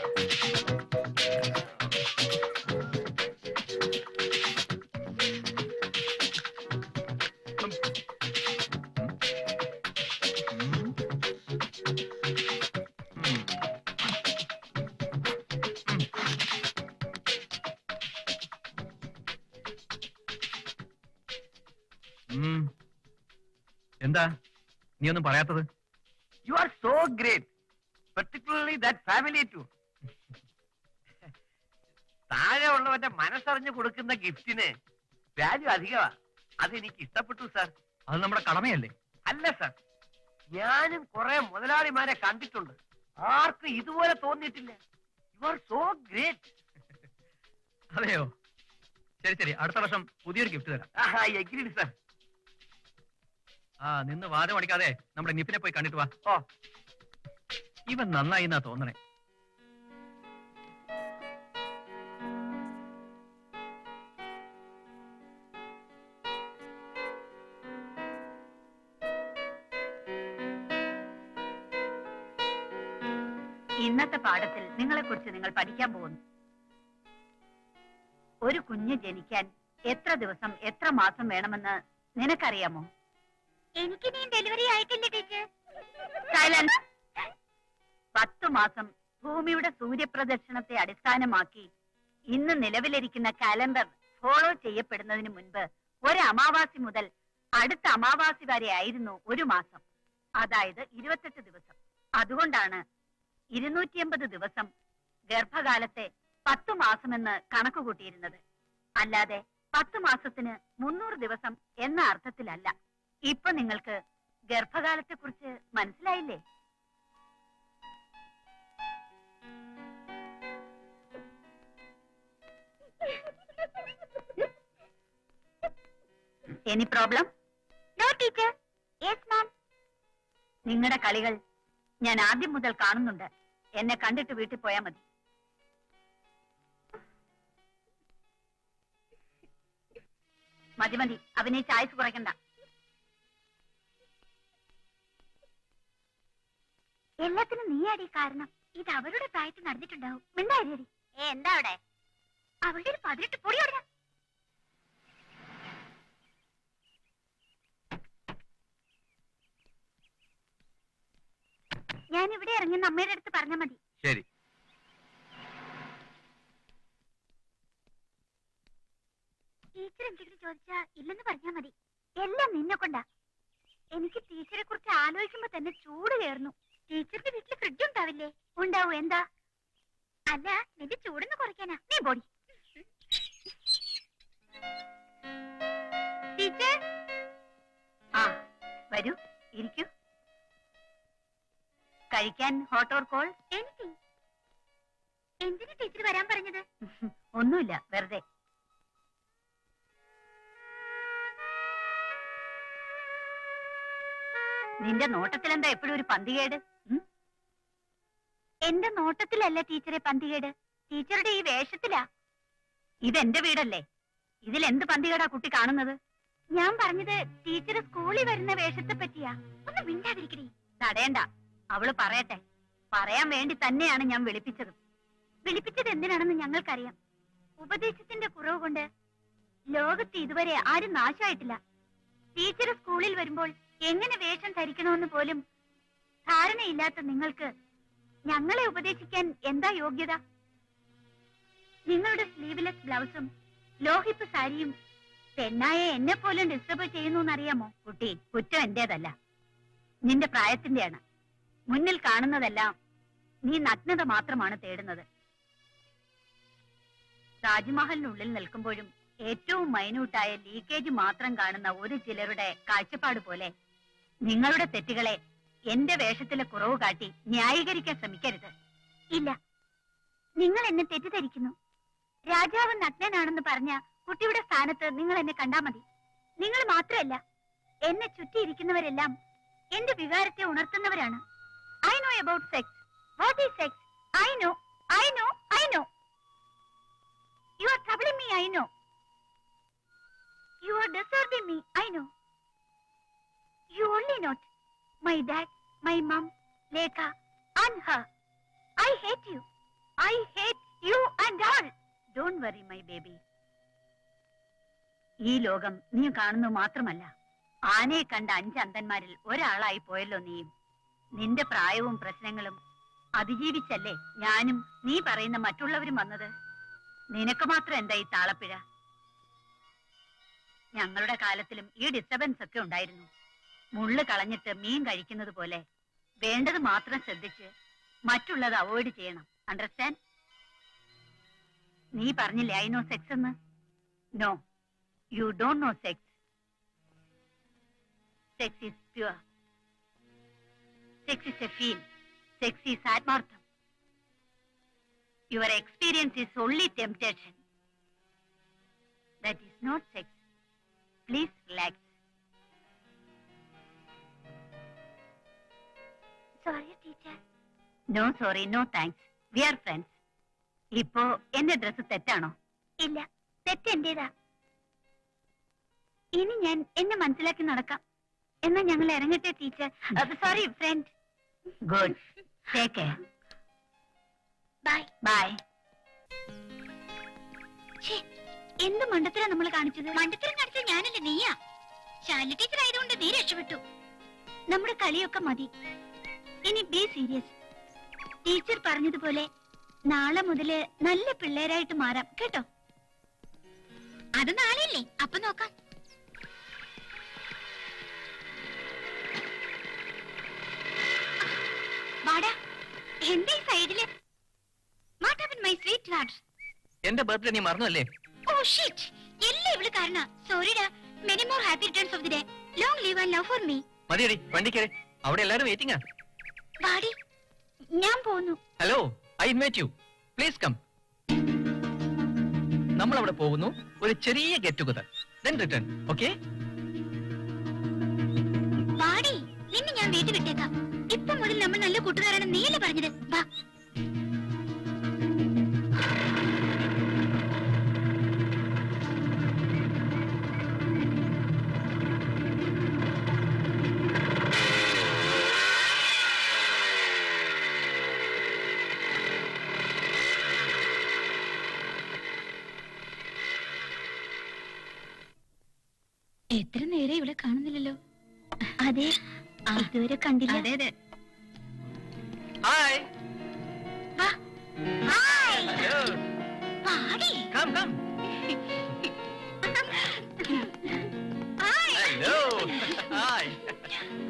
എന്താ നീ ഒന്നും പറയാത്തത്? You are so great, particularly that family too. താഴെ ഉള്ളവന്റെ മനസ്സറിഞ്ഞു കൊടുക്കുന്ന ഗിഫ്റ്റിന് വാല്യൂ അധികമാ. അതെനിക്ക് ഇഷ്ടപ്പെട്ടു സാർ. അത് നമ്മുടെ കടമയല്ലേ? അല്ല സാർ, ഞാനും കുറെ മുതലാളിമാരെ കണ്ടിട്ടുണ്ട്, ആർക്കും ഇതുപോലെ തോന്നിയിട്ടില്ല. You are so great. അതെയോ? ശരി, അടുത്ത വർഷം പുതിയൊരു ഗിഫ്റ്റ് തരാം. Agreed sir. നിന്ന് വാദം അടിക്കാതെ നമ്മുടെ നിഫിനെ പോയി കണ്ടിട്ട് വാ. ഇവൻ നന്നായി എന്നാ തോന്നണേ. ഇന്നത്തെ പാഠത്തിൽ നിങ്ങളെക്കുറിച്ച് നിങ്ങൾ പഠിക്കാൻ പോകുന്നു. ഒരു കുഞ്ഞ് ജനിക്കാൻ എത്ര ദിവസം എത്ര മാസം വേണമെന്ന് നിനക്കറിയാമോ? എനിക്ക് നീ ഡെലിവറി ആയിട്ടില്ല ടീച്ചർ. സൈലൻസ്. 10 മാസം ഭൂമിയുടെ സൂര്യപ്രദക്ഷിണത്തെ അടിസ്ഥാനമാക്കി ഇന്ന് നിലവിലിരിക്കുന്ന കാലണ്ടർ ഫോളോ ചെയ്യപ്പെടുന്നതിന് മുൻപ് ഒരു അമാവാസി മുതൽ അടുത്ത അമാവാസി വരെ ആയിരുന്നു ഒരു മാസം, അതായത് 28 ദിവസം. അതുകൊണ്ടാണ് 280 ദിവസം ഗർഭകാലത്തെ 10 മാസമെന്ന് കണക്ക് കൂട്ടിയിരുന്നത്. അല്ലാതെ 10 മാസത്തിന് 300 ദിവസം എന്ന അർത്ഥത്തിലല്ല. ഇപ്പൊ നിങ്ങൾക്ക് ഗർഭകാലത്തെ കുറിച്ച് മനസ്സിലായില്ലേ? Any problem? No teacher. Yes ma'am. നിങ്ങളുടെ കളികൾ ഞാൻ ആദ്യം മുതൽ കാണുന്നുണ്ട്. എന്നെ കണ്ടിട്ട് വീട്ടിൽ പോയാൽ മതി. മതി, അവനെ ചായസ് കുറയ്ക്കണ്ട. എല്ലാത്തിനും നീയാടി കാരണം. ഇത് അവരുടെ പ്രായത്തിൽ നടന്നിട്ടുണ്ടാവും. മിണ്ടായിരിയടി. എന്താ അവിടെ? അവളുടെ ഒരു 18 പൊടി അവിടെ. ഞാൻ ഇവിടെ ഇറങ്ങുന്ന അമ്മയുടെ അടുത്ത് പറഞ്ഞാൽ മതി. ശരി. ടീച്ചർ എന്തെങ്കിലും ചോദിച്ചാ ഇല്ലെന്ന് പറഞ്ഞാൽ മതി. എല്ലാം നിന്നെ കൊണ്ടാ. എനിക്ക് ടീച്ചറെ കുറിച്ച് ആലോചിക്കുമ്പോ തന്നെ ചൂട് കയറുന്നു. ടീച്ചറിന്റെ വീട്ടിൽ ഫ്രിഡ്ജ് ഉണ്ടാവില്ലേ? ഉണ്ടാവും. എന്താ? അല്ല, നിന്റെ ചൂടൊന്ന് കുറയ്ക്കാനാ. നീ പോടി. ടീച്ചർ. ആ വരൂ, ഇരിക്കൂ. കഴിക്കാൻ ഹോട്ട് ഓർ കോൾഡ്? എനിക്കും. എന്തിനാ ടീച്ചർ വരാൻ പറഞ്ഞത്? ഒന്നുമില്ല, വെറുതെ. നിന്റെ നോട്ടത്തിൽ എന്താ എപ്പോഴും ഒരു പന്തികേട്? എന്റെ നോട്ടത്തിലല്ല ടീച്ചറെ പന്തികേട്, ടീച്ചറുടെ ഈ വേഷത്തിലാ. ഇതെന്റെ വീടല്ലേ, ഇതിൽ എന്ത് പന്തികേടാ കുട്ടി കാണുന്നത്? ഞാൻ പറഞ്ഞത് ടീച്ചർ സ്കൂളിൽ വരുന്ന വേഷത്തെ പറ്റിയാ. ഒന്ന് മിണ്ടാതിരിക്കണേ. തടയണ്ട, അവള് പറയട്ടെ. പറയാൻ വേണ്ടി തന്നെയാണ് ഞാൻ വിളിപ്പിച്ചത്. വിളിപ്പിച്ചത് എന്തിനാണെന്ന് ഞങ്ങൾക്കറിയാം. ഉപദേശത്തിന്റെ കുറവ് കൊണ്ട് ലോകത്ത് ഇതുവരെ ആരും നാശമായിട്ടില്ല. ടീച്ചർ സ്കൂളിൽ വരുമ്പോൾ എങ്ങനെ വേഷം ധരിക്കണമെന്ന് പോലും ധാരണയില്ലാത്ത നിങ്ങൾക്ക് ഞങ്ങളെ ഉപദേശിക്കാൻ എന്താ യോഗ്യത? നിങ്ങളുടെ സ്ലീവ്ലെസ് ബ്ലൗസും ലോഹിപ്പ് സാരിയും പെണ്ണായ എന്നെ പോലും ഡിസ്റ്റർബ് ചെയ്യുന്നു എന്നറിയാമോ? കുട്ടി, കുറ്റം എന്റേതല്ല, നിന്റെ പ്രായത്തിന്റെയാണ്. മുന്നിൽ കാണുന്നതെല്ലാം നീ നഗ്നത മാത്രമാണ് തേടുന്നത്. താജ്മഹലിനുള്ളിൽ നിൽക്കുമ്പോഴും ഏറ്റവും മൈന്യൂട്ടായ ലീക്കേജ് മാത്രം കാണുന്ന ഒരു ചിലരുടെ കാഴ്ചപ്പാട് പോലെ നിങ്ങളുടെ തെറ്റുകളെ എന്റെ വേഷത്തിലെ കുറവ് കാട്ടി ന്യായീകരിക്കാൻ ശ്രമിക്കരുത്. ഇല്ല, നിങ്ങൾ എന്നെ തെറ്റിദ്ധരിക്കുന്നു. രാജാവ് നഗ്നനാണെന്ന് പറഞ്ഞ കുട്ടിയുടെ സ്ഥാനത്ത് നിങ്ങൾ എന്നെ കണ്ടാ മതി. നിങ്ങൾ മാത്രമല്ല, എന്നെ ചുറ്റിയിരിക്കുന്നവരെല്ലാം എന്റെ വികാരത്തെ ഉണർത്തുന്നവരാണ്. I know about sex. What is sex? I know, I know, I know. You are troubling me. I know. You are disturbing me. I know. You only not my dad, my mom, Lekha, and her. I hate you. I hate you and all. Don't worry, my baby. ഈ ലോകം നീ കാണുന്നു മാത്രമല്ല, ആനയെ കണ്ട 5 അന്ധന്മാരിൽ ഒരാളായി പോയല്ലോ നീയും. നിന്റെ പ്രായവും പ്രശ്നങ്ങളും അതിജീവിച്ചല്ലേ ഞാനും നീ പറയുന്ന മറ്റുള്ളവരും വന്നത്. നിനക്ക് മാത്രം എന്താ ഈ താളപ്പിഴ? ഞങ്ങളുടെ കാലത്തിലും ഈ ഡിസ്റ്റർബൻസ് ഒക്കെ ഉണ്ടായിരുന്നു. മുള്ളു കളഞ്ഞിട്ട് മീൻ കഴിക്കുന്നത് പോലെ വേണ്ടത് മാത്രം ശ്രദ്ധിച്ച് മറ്റുള്ളത് അവോയ്ഡ് ചെയ്യണം. അണ്ടർസ്റ്റാൻഡ്? നീ പറഞ്ഞില്ലേ ഐ നോ സെക്സ് എന്ന്? No, you don't know sex. Sex is pure. Sex is a feel. Sex is ആത്മാർത്ഥം. Your experience is only temptation. That is not sex. Please relax. Sorry, teacher. No sorry, no thanks. We are friends. ഇപ്പോ എന്റെ dress തെറ്റാണോ? ഇല്ല, തെറ്റ് എന്റേതാ. ഇനി ഞാൻ എന്നെ മനസ്സിലാക്കി നടക്കാം. എന്നാ ഞങ്ങൾ ഇറങ്ങട്ടെ teacher. Sorry friend. Good. Take care. Bye. Bye. എന്ത് മണ്ടത്തരാ നമ്മൾ കാണിച്ചത്? മണ്ടത്തരം കാണിച്ചത് ഞാനല്ല, നീയാ. ശാലി ടീച്ചർ ആയതുകൊണ്ട് നീ രക്ഷപ്പെട്ടു. നമ്മുടെ കളിയൊക്കെ മതി. ഇനി ബി സീരിയസ്. ടീച്ചർ പറഞ്ഞതുപോലെ നാളെ മുതല് നല്ല പിള്ളേരായിട്ട് മാറാം കേട്ടോ. അത് നാളെയല്ലേ, അപ്പൊ നോക്കാം. വാടാ, എന്റെ ഈ സൈഡില് what happen my sweetheart? എന്റെ ബർത്ത്ഡേ നീ മറന്നല്ലേ? ഓ ഷിറ്റ്, എല്ലാം ഇവള് കാരണ. സോറിഡാ. Many more happy returns of the day. Long live and love for me. മതിയടി, വണ്ടി കയറി. അവിടെ എല്ലാരും വെയിറ്റിംഗാ. വാടി, ഞാൻ പോന്നു. Hello, I invite you. Please come. നമ്മൾ അവിടെ പോകുന്നു, ഒരു ചെറിയ get together, then return. Okay? വാടി, നിന്നെ ഞാൻ വീട്ടിൽ വിട്ടേക്കാം. ഇപ്പൊ മുതൽ നമ്മൾ നല്ല കൂട്ടുകാരാണ് നീയല്ലേ പറഞ്ഞത്. വാ. എത്ര നേരം ഇവിടെ കാണുന്നില്ലല്ലോ. അതെ, ഇതുവരെ കണ്ടില്ല. അതെ അതെ. ഹായ്. ഹലോ. വാടി. Come come. Hello. Hi.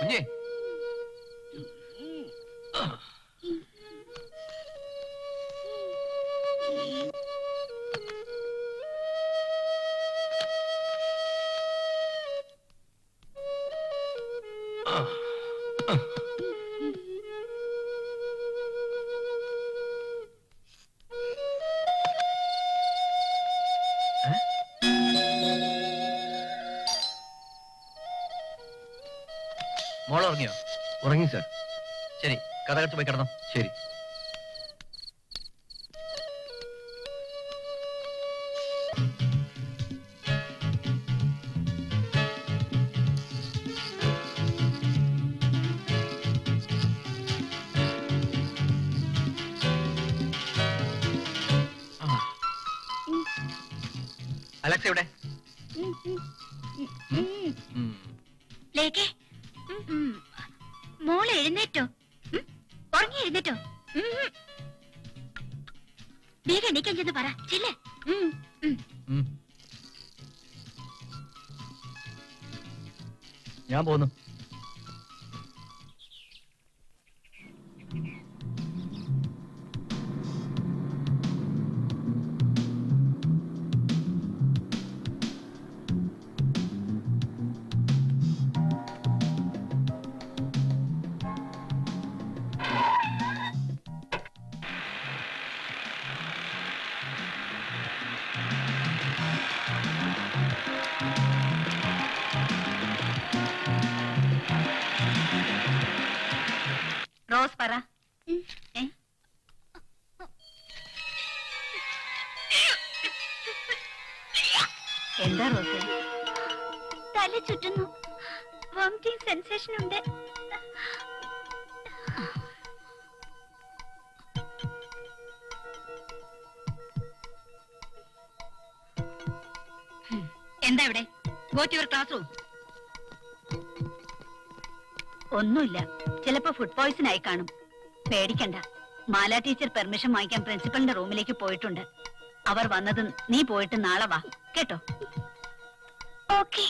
Vijay മോൾ ഉറങ്ങിയോ? ഉറങ്ങി സാർ. ശരി, കഥ കടിച്ച് പോയി കിടന്നോ. ശരി. അലക്സ എവിടെ? ലേക്കേ, മോള് എഴുന്നേറ്റോ? ഉറങ്ങി എഴുന്നേറ്റോ? വേഗം എണീക്കാൻ ചെന്ന് പറ. ചെല്ലേ. ഞാൻ പോന്നു. റോസ് പറ. എന്താ റോസ്? തല ചുറ്റുന്നു. വോമിറ്റിംഗ് സെൻസേഷൻ ഉണ്ട്. എന്താ ഇവിടെ? Go to your classroom. ഒന്നുമില്ല, ചിലപ്പോ ഫുഡ് പോയ്സൺ ആയി കാണും. പേടിക്കണ്ട, മാല ടീച്ചർ പെർമിഷൻ വാങ്ങിക്കാൻ പ്രിൻസിപ്പലിന്റെ റൂമിലേക്ക് പോയിട്ടുണ്ട്. അവർ വന്നത് നീ പോയിട്ട് നാളെ വാ, കേട്ടോ? ഓക്കേ.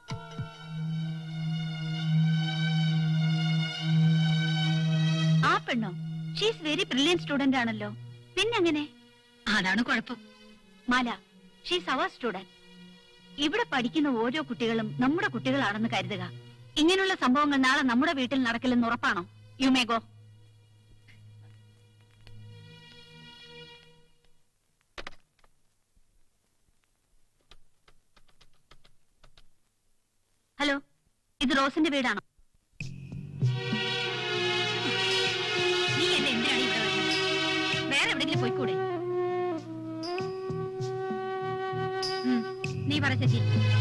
ആ പെണ്ണോ? ഷീസ് വെരി ബ്രില്യന്റ് സ്റ്റുഡന്റ് ആണല്ലോ. പിന്നെങ്ങനെ? അതാണ് കുഴപ്പം. Mala, she's our student. ഇവിടെ പഠിക്കുന്ന ഓരോ കുട്ടികളും നമ്മുടെ കുട്ടികളാണെന്ന് കരുതുക. ഇങ്ങനെയുള്ള സംഭവങ്ങൾ നാളെ നമ്മുടെ വീട്ടിൽ നടക്കില്ലെന്ന് ഉറപ്പാണോ? You may go. ഹലോ, ഇത് റോസിന്റെ വീടാണോ? നീ എന്നെ എന്തിനാണ് ഇവിടെ വരുന്നത്? വേറെ എവിടെയെങ്കിലും പോയിക്കൂടെ? നീ പറ ചേച്ചി,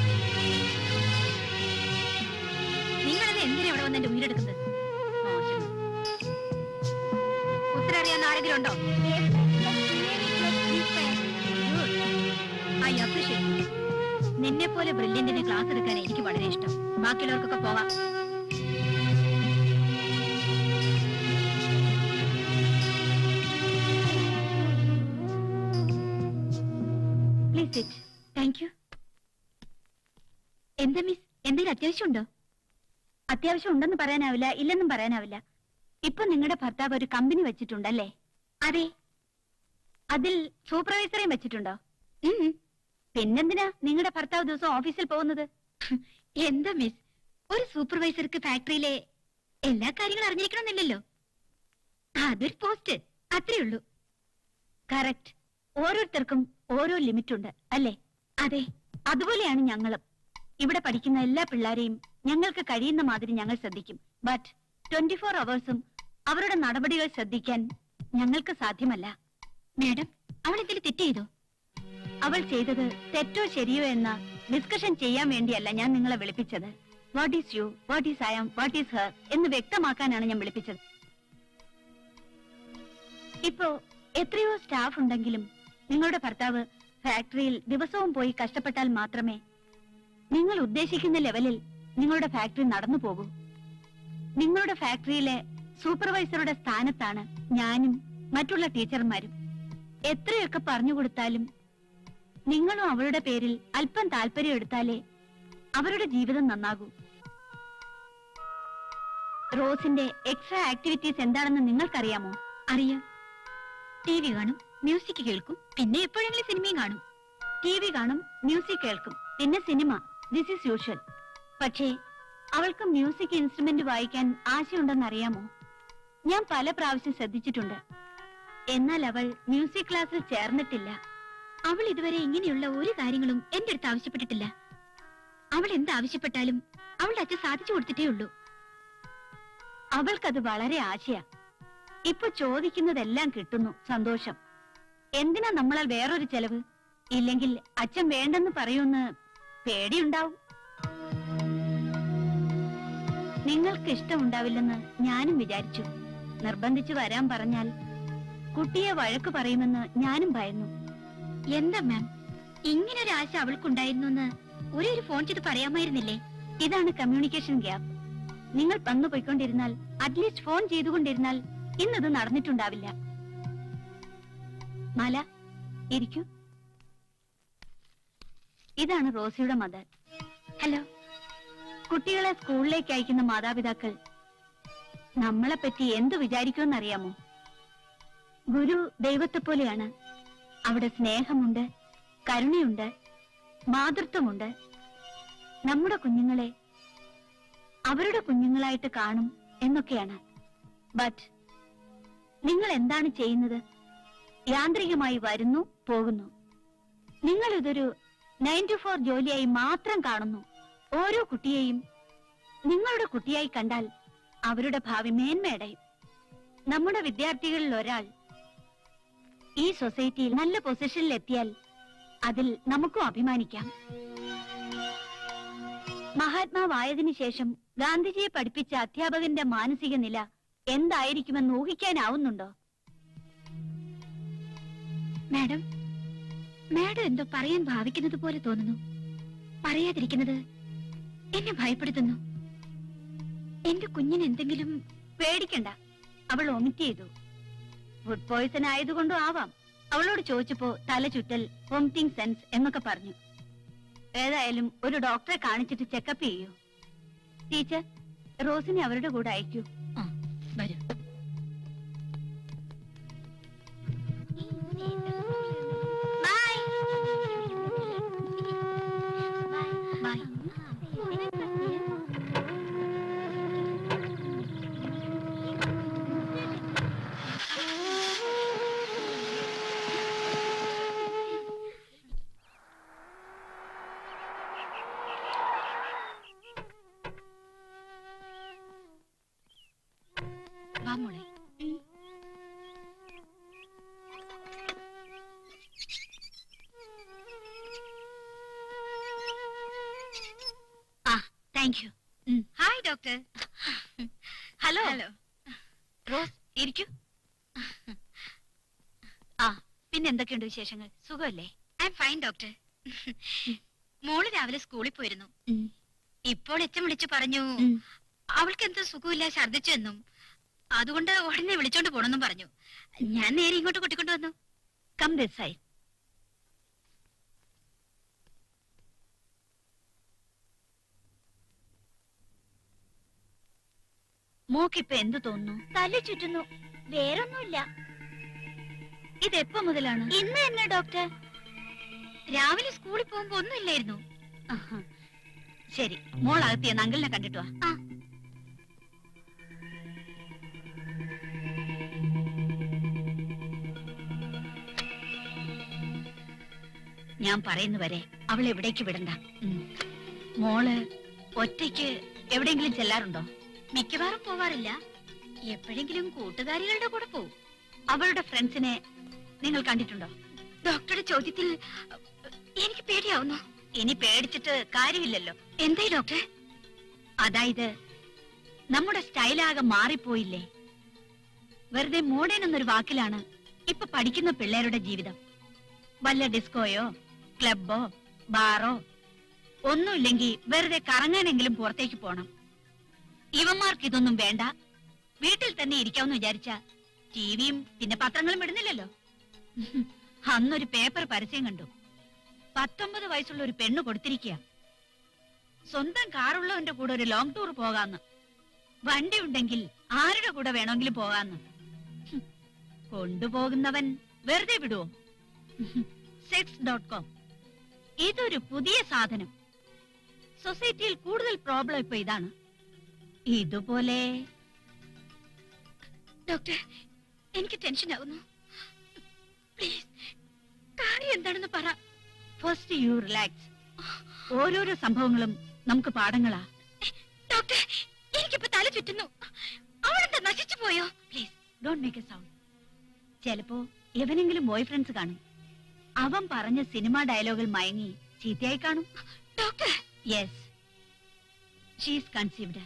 നിങ്ങളെന്നെ എന്തിനാ ഇവിടെ വന്ന് എന്റെ ഉയരെടുക്കുന്നത്? ഉത്തരം അറിയാവുന്ന ആരെങ്കിലും ഉണ്ടോ? I appreciate. നിന്നെ പോലെ ബ്രില്യന്റിന് ക്ലാസ് എടുക്കാൻ എനിക്ക് വളരെ ഇഷ്ടം. ബാക്കിയുള്ളവർക്കൊക്കെ പോവാം. Please sit. Thank you. എന്താ മിസ്, എന്തെങ്കിലും അത്യാവശ്യമുണ്ടോ? അത്യാവശ്യം ഉണ്ടെന്ന് പറയാനാവില്ല, ഇല്ലെന്നും പറയാനാവില്ല. ഇപ്പൊ നിങ്ങളുടെ ഭർത്താവ് ഒരു കമ്പനി വെച്ചിട്ടുണ്ടല്ലേ? അതെ. അതിൽ സൂപ്പർവൈസറേയും വെച്ചിട്ടുണ്ടോ? പിന്നെന്തിനാ നിങ്ങളുടെ ഭർത്താവ് ദിവസം ഓഫീസിൽ പോകുന്നത്? എന്താ മിസ്, ഒരു സൂപ്പർവൈസർക്ക് ഫാക്ടറിയിലെ എല്ലാ കാര്യങ്ങളും അറിഞ്ഞിരിക്കണമെന്നില്ലല്ലോ. അതൊരു പോസ്റ്റ്, അത്രേ ഉള്ളൂ. കറക്റ്റ്. ഓരോരുത്തർക്കും ഓരോ ലിമിറ്റ് ഉണ്ട് അല്ലേ? അതെ. അതുപോലെയാണ് ഞങ്ങളും. ഇവിടെ പഠിക്കുന്ന എല്ലാ പിള്ളേരെയും ഞങ്ങൾക്ക് കഴിയുന്ന മാതിരി ഞങ്ങൾ ശ്രദ്ധിക്കും. ബട്ട് 24 അവേഴ്സും അവരുടെ നടപടികൾ ശ്രദ്ധിക്കാൻ ഞങ്ങൾക്ക് സാധ്യമല്ല. മാഡം, അവൾ ഇതിൽ തെറ്റ് ചെയ്തോ? അവൾ ചെയ്തത് തെറ്റോ ശരിയോ എന്ന ഡിസ്കഷൻ ചെയ്യാൻ വേണ്ടിയല്ല ഞാൻ നിങ്ങളെ വിളിപ്പിച്ചത്. What is you, what is I am, what is her എന്ന് വ്യക്തമാക്കാനാണ് ഞാൻ വിളിപ്പിച്ചത്. ഇപ്പോ എത്രയോ സ്റ്റാഫ് ഉണ്ടെങ്കിലും നിങ്ങളുടെ ഭർത്താവ് ഫാക്ടറിയിൽ ദിവസവും പോയി കഷ്ടപ്പെട്ടാൽ മാത്രമേ നിങ്ങൾ ഉദ്ദേശിക്കുന്ന ലെവലിൽ നിങ്ങളുടെ ഫാക്ടറി നടന്നു പോകൂ. നിങ്ങളുടെ ഫാക്ടറിയിലെ സൂപ്പർവൈസറുടെ സ്ഥാനത്താണ് ഞാനും മറ്റുള്ള ടീച്ചർമാരും. എത്രയൊക്കെ പറഞ്ഞു കൊടുത്താലും നിങ്ങളും അവരുടെ പേരിൽ അല്പം താല്പര്യം എടുത്താലേ അവരുടെ ജീവിതം നന്നാകൂ. റോസിന്റെ എക്സ്ട്രാ ആക്ടിവിറ്റീസ് എന്താണെന്ന് നിങ്ങൾക്കറിയാമോ? അറിയാം. ടി വി കാണും, മ്യൂസിക് കേൾക്കും, പിന്നെ എപ്പോഴെങ്കിലും സിനിമയും കാണും. ടി വി കാണും, മ്യൂസിക് കേൾക്കും, പിന്നെ സിനിമ. This is usual. പക്ഷേ അവൾക്ക് മ്യൂസിക് ഇൻസ്ട്രുമെന്റ് വായിക്കാൻ ആശയുണ്ടെന്നറിയാമോ? ഞാൻ പല പ്രാവശ്യം ശ്രദ്ധിച്ചിട്ടുണ്ട്. എന്നാൽ അവൾ മ്യൂസിക് ക്ലാസ്സിൽ ചേർന്നിട്ടില്ല. അവൾ ഇതുവരെ ഇങ്ങനെയുള്ള ഒരു കാര്യങ്ങളും എന്റെ അടുത്ത് ആവശ്യപ്പെട്ടിട്ടില്ല. അവൾ എന്താവശ്യപ്പെട്ടാലും അവളുടെ അച്ഛൻ സാധിച്ചു കൊടുത്തിട്ടേ ഉള്ളൂ. അവൾക്കത് വളരെ ആശയാ. ഇപ്പൊ ചോദിക്കുന്നതെല്ലാം കിട്ടുന്നു, സന്തോഷം. എന്തിനാ നമ്മളാൽ വേറൊരു ചെലവ്? ഇല്ലെങ്കിൽ അച്ഛൻ വേണ്ടെന്ന് പറയൂന്ന് പേടിയുണ്ടാവും. നിങ്ങൾക്ക് ഇഷ്ടമുണ്ടാവില്ലെന്ന് ഞാനും വിചാരിച്ചു. നിർബന്ധിച്ചു വരാൻ പറഞ്ഞാൽ കുട്ടിയെ വഴക്ക് പറയുമെന്ന് ഞാനും ഭയന്നു. എന്താ മാം, ഇങ്ങനൊരു ആശ അവൾക്കുണ്ടായിരുന്നു എന്ന് ഒരു ഫോൺ ചെയ്ത് പറയാമായിരുന്നില്ലേ? ഇതാണ് കമ്മ്യൂണിക്കേഷൻ ഗ്യാപ്പ്. നിങ്ങൾ വന്നു പോയിക്കൊണ്ടിരുന്നാൽ, അറ്റ്ലീസ്റ്റ് ഫോൺ ചെയ്തുകൊണ്ടിരുന്നാൽ ഇന്നത് നടന്നിട്ടുണ്ടാവില്ല. മാല, ഇരിക്കൂ. ഇതാണ് റോസിയുടെ മദർ. ഹലോ. കുട്ടികളെ സ്കൂളിലേക്ക് അയക്കുന്ന മാതാപിതാക്കൾ നമ്മളെ പറ്റി എന്തു വിചാരിക്കുമെന്നറിയാമോ? ഗുരു ദൈവത്തെ പോലെയാണ്. അവിടെ സ്നേഹമുണ്ട്, കരുണയുണ്ട്, മാതൃത്വമുണ്ട്. നമ്മുടെ കുഞ്ഞുങ്ങളെ അവരുടെ കുഞ്ഞുങ്ങളായിട്ട് കാണും എന്നൊക്കെയാണ്. ബട്ട് നിങ്ങൾ എന്താണ് ചെയ്യുന്നത്? യാന്ത്രികമായി വരുന്നു, പോകുന്നു. നിങ്ങൾ ഇതൊരു 9 to 4 ജോലിയായി മാത്രം കാണുന്നു. ഓരോ കുട്ടിയെയും നിങ്ങളുടെ കുട്ടിയായി കണ്ടാൽ അവരുടെ ഭാവി മേന്മയടയും. നമ്മുടെ വിദ്യാർത്ഥികളിൽ ഒരാൾ ഈ സൊസൈറ്റിയിൽ നല്ല പൊസിഷനിൽ എത്തിയാൽ അതിൽ നമുക്കും അഭിമാനിക്കാം. മഹാത്മാവായതിനു ശേഷം ഗാന്ധിജിയെ പഠിപ്പിച്ച അധ്യാപകന്റെ മാനസിക നില എന്തായിരിക്കുമെന്ന് ഊഹിക്കാനാവുന്നുണ്ടോ? മാഡം എന്തോ പറയാൻ ഭാവിക്കുന്നത് പോലെ തോന്നുന്നു. പറയാതിരിക്കുന്നത് എന്നെ ഭയപ്പെടുത്തുന്നു. എന്റെ കുഞ്ഞിന് എന്തെങ്കിലും... പേടിക്കണ്ട, അവൾ ഒമിറ്റ് ചെയ്തു. ഫുഡ് പോയ്സൺ ആയതുകൊണ്ടും ആവാം. അവളോട് ചോദിച്ചപ്പോ തല ചുറ്റൽ, വോമിറ്റിംഗ് സെൻസ് എന്നൊക്കെ പറഞ്ഞു. ഏതായാലും ഒരു ഡോക്ടറെ കാണിച്ചിട്ട് ചെക്കപ്പ് ചെയ്യൂ. ടീച്ചർ, റോസിനെ അവരുടെ കൂടെ അയക്കൂ. വരൂ. Hi doctor. ഹലോ. റോസ്, ഇരിക്കൂ. പിന്നെ എന്തൊക്കെയുണ്ട് വിശേഷങ്ങൾ? സുഖമല്ലേ? I am fine doctor. മോള് രാവിലെ സ്കൂളിൽ പോയിരുന്നു. ഇപ്പോൾ എച്ചം വിളിച്ചു പറഞ്ഞു അവൾക്ക് എന്തോ സുഖമില്ല, ഛർദിച്ചു എന്നും. അതുകൊണ്ട് ഉടനെ വിളിച്ചോണ്ട് പോണെന്നും പറഞ്ഞു. ഞാൻ നേരെ ഇങ്ങോട്ട് കൂട്ടിക്കൊണ്ടു വന്നു. Come this side. മോക്കിപ്പൊ എന്തു തോന്നുന്നു? തല ചുറ്റുന്നു, വേറൊന്നുമില്ല. ഇതെപ്പോ മുതലാണ്? ഇന്ന് തന്നെ ഡോക്ടർ. രാവിലെ സ്കൂളിൽ പോകുമ്പോ ഒന്നുമില്ലായിരുന്നു. ശരി, മോൾ അകത്തിയ അങ്കിളിനെ കണ്ടിട്ട് വാ. ഞാൻ പറയുന്നവരെ അവളെ എവിടേക്ക് വിടണ്ട. മോള് ഒറ്റയ്ക്ക് എവിടെയെങ്കിലും ചെല്ലാറുണ്ടോ? മിക്കവാറും പോവാറില്ല. എപ്പോഴെങ്കിലും കൂട്ടുകാരികളുടെ കൂടെ പോവും. അവളുടെ ഫ്രണ്ട്സിനെ നിങ്ങൾ കണ്ടിട്ടുണ്ടോ? ഡോക്ടറുടെ ചോദ്യത്തിൽ എനിക്ക് പേടിയാവുന്നു. ഇനി പേടിച്ചിട്ട് കാര്യമില്ലല്ലോ. എന്തായി ഡോക്ടർ? അതായത് നമ്മുടെ സ്റ്റൈലാകെ മാറിപ്പോയില്ലേ? വെറുതെ മോഡേൺ എന്നൊരു വാക്കിലാണ് ഇപ്പൊ പഠിക്കുന്ന പിള്ളേരുടെ ജീവിതം. വല്ല ഡിസ്കോയോ ക്ലബോ ബാറോ ഒന്നുമില്ലെങ്കിൽ വെറുതെ കറങ്ങാനെങ്കിലും പുറത്തേക്ക് പോണം. ഇവന്മാർക്ക് ഇതൊന്നും വേണ്ട. വീട്ടിൽ തന്നെ ഇരിക്കാമെന്ന് വിചാരിച്ച ടിവിയും പിന്നെ പത്രങ്ങളും ഇടുന്നില്ലല്ലോ. അന്നൊരു പേപ്പർ പരസ്യം കണ്ടു. 19 വയസ്സുള്ള ഒരു പെണ്ണ് കൊടുത്തിരിക്കുക, സ്വന്തം കാറുള്ളവന്റെ കൂടെ ഒരു ലോങ് ടൂർ പോകാന്ന്. വണ്ടി ഉണ്ടെങ്കിൽ ആരുടെ കൂടെ വേണമെങ്കിലും പോകാന്ന്. കൊണ്ടുപോകുന്നവൻ വെറുതെ വിടുവോ? sex.com ഇതൊരു പുതിയ സാധനം. സൊസൈറ്റിയിൽ കൂടുതൽ പ്രോബ്ലം ഇപ്പൊ ഇതാണ്. ഇതുപോലെ ഡോക്ടർ, എനിക്ക് ടെൻഷൻ ആവുന്നു. പ്ലീസ്, കാര്യം എന്താണെന്ന് പറ. First you relax. ഓരോരോ സംഭവങ്ങളും നമുക്ക് പാഠങ്ങളാ. ഡോക്ടർ, എനിക്കിപ്പോ തല ചുറ്റുന്നു. അവളെന്താ നശിച്ചു പോയോ? Please don't make a sound. ചിലപ്പോ എവനെങ്കിലും ബോയ് ഫ്രണ്ട്സ് കാണും. അവൻ പറഞ്ഞ സിനിമ ഡയലോഗിൽ മയങ്ങി ചീത്തയായി കാണും. Doctor, yes, she is conceived.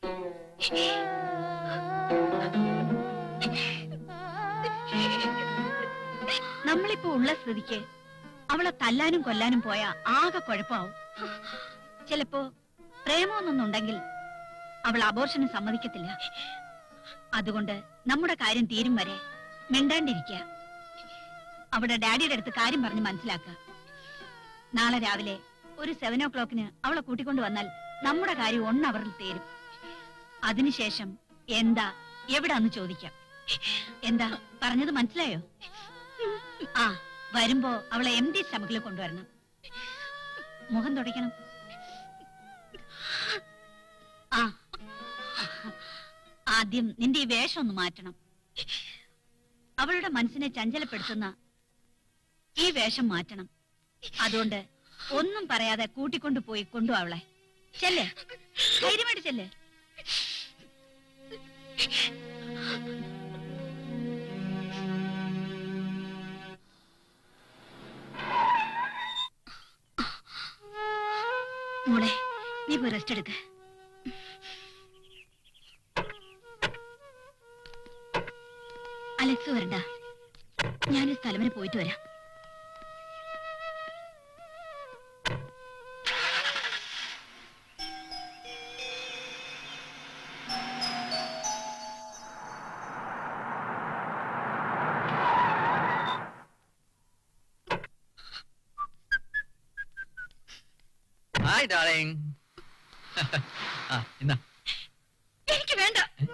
നമ്മളിപ്പോ ഉള്ള സ്ഥിതിക്ക് അവളെ തല്ലാനും കൊല്ലാനും പോയാ ആകെ കുഴപ്പമാവും. ചിലപ്പോ പ്രേമമൊന്നുണ്ടെങ്കിൽ അവൾ അബോർഷന് സമ്മതിക്കത്തില്ല. അതുകൊണ്ട് നമ്മുടെ കാര്യം തീരും വരെ മിണ്ടാണ്ടിരിക്കുക. അവിടെ ഡാഡിയുടെ അടുത്ത് കാര്യം പറഞ്ഞ് മനസ്സിലാക്കുക. നാളെ രാവിലെ ഒരു 7 o'clock അവളെ കൂട്ടിക്കൊണ്ട് വന്നാൽ നമ്മുടെ കാര്യം 1 hourൽ തീരും. അതിനുശേഷം എന്താ എവിടാന്ന് ചോദിക്കാം. എന്താ പറഞ്ഞത് മനസ്സിലായോ? ആ, വരുമ്പോ അവളെ MD സ്റ്റമക്കിൽ കൊണ്ടുവരണം. മുഖം തുടയ്ക്കണം. ആ, ആദ്യം നിന്റെ ഈ വേഷം ഒന്ന് മാറ്റണം. അവളുടെ മനസ്സിനെ ചഞ്ചലപ്പെടുത്തുന്ന ഈ വേഷം മാറ്റണം. അതുകൊണ്ട് ഒന്നും പറയാതെ കൂട്ടിക്കൊണ്ടുപോയി കൊണ്ടു അവളെ. ചെല്ലേ, ധൈര്യമായിട്ട് ചെല്ലേ. മോളെ, നീ പോയി റെസ്റ്റ് എടുക്ക. അലക്സ് വരണ്ട, ഞാനൊരു സ്ഥലം വരെ പോയിട്ട് വരാം. Hi darling. എന്നാ എനിക്ക് വേണ്ട.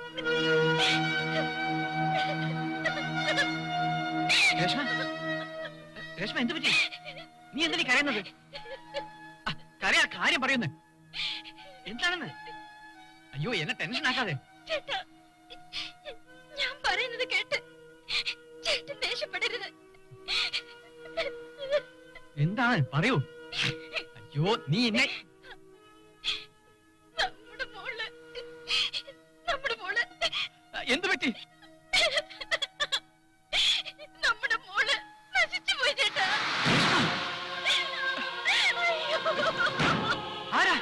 രേഷ്മ, രേഷ്മ എന്ത് പറ്റി? നീ എന്തിനീ കരയുന്നത്? കരയാ, കാര്യം പറയുന്നേ എന്താണെന്ന്. അയ്യോ, എന്നെ ടെൻഷൻ ആക്കാതെ. ചേട്ടാ, ഞാൻ പറയുന്നത് കേട്ട് ചേട്ടൻ ദേഷ്യപ്പെടരുത്. എന്താണ് പറയൂ. അയ്യോ, നീ എന്നെ. നമ്മുടെ മോള് എന്ത് പറ്റി? നമ്മുടെ മോള് നശിച്ചു പോയി ചേട്ടാ. ആരാ?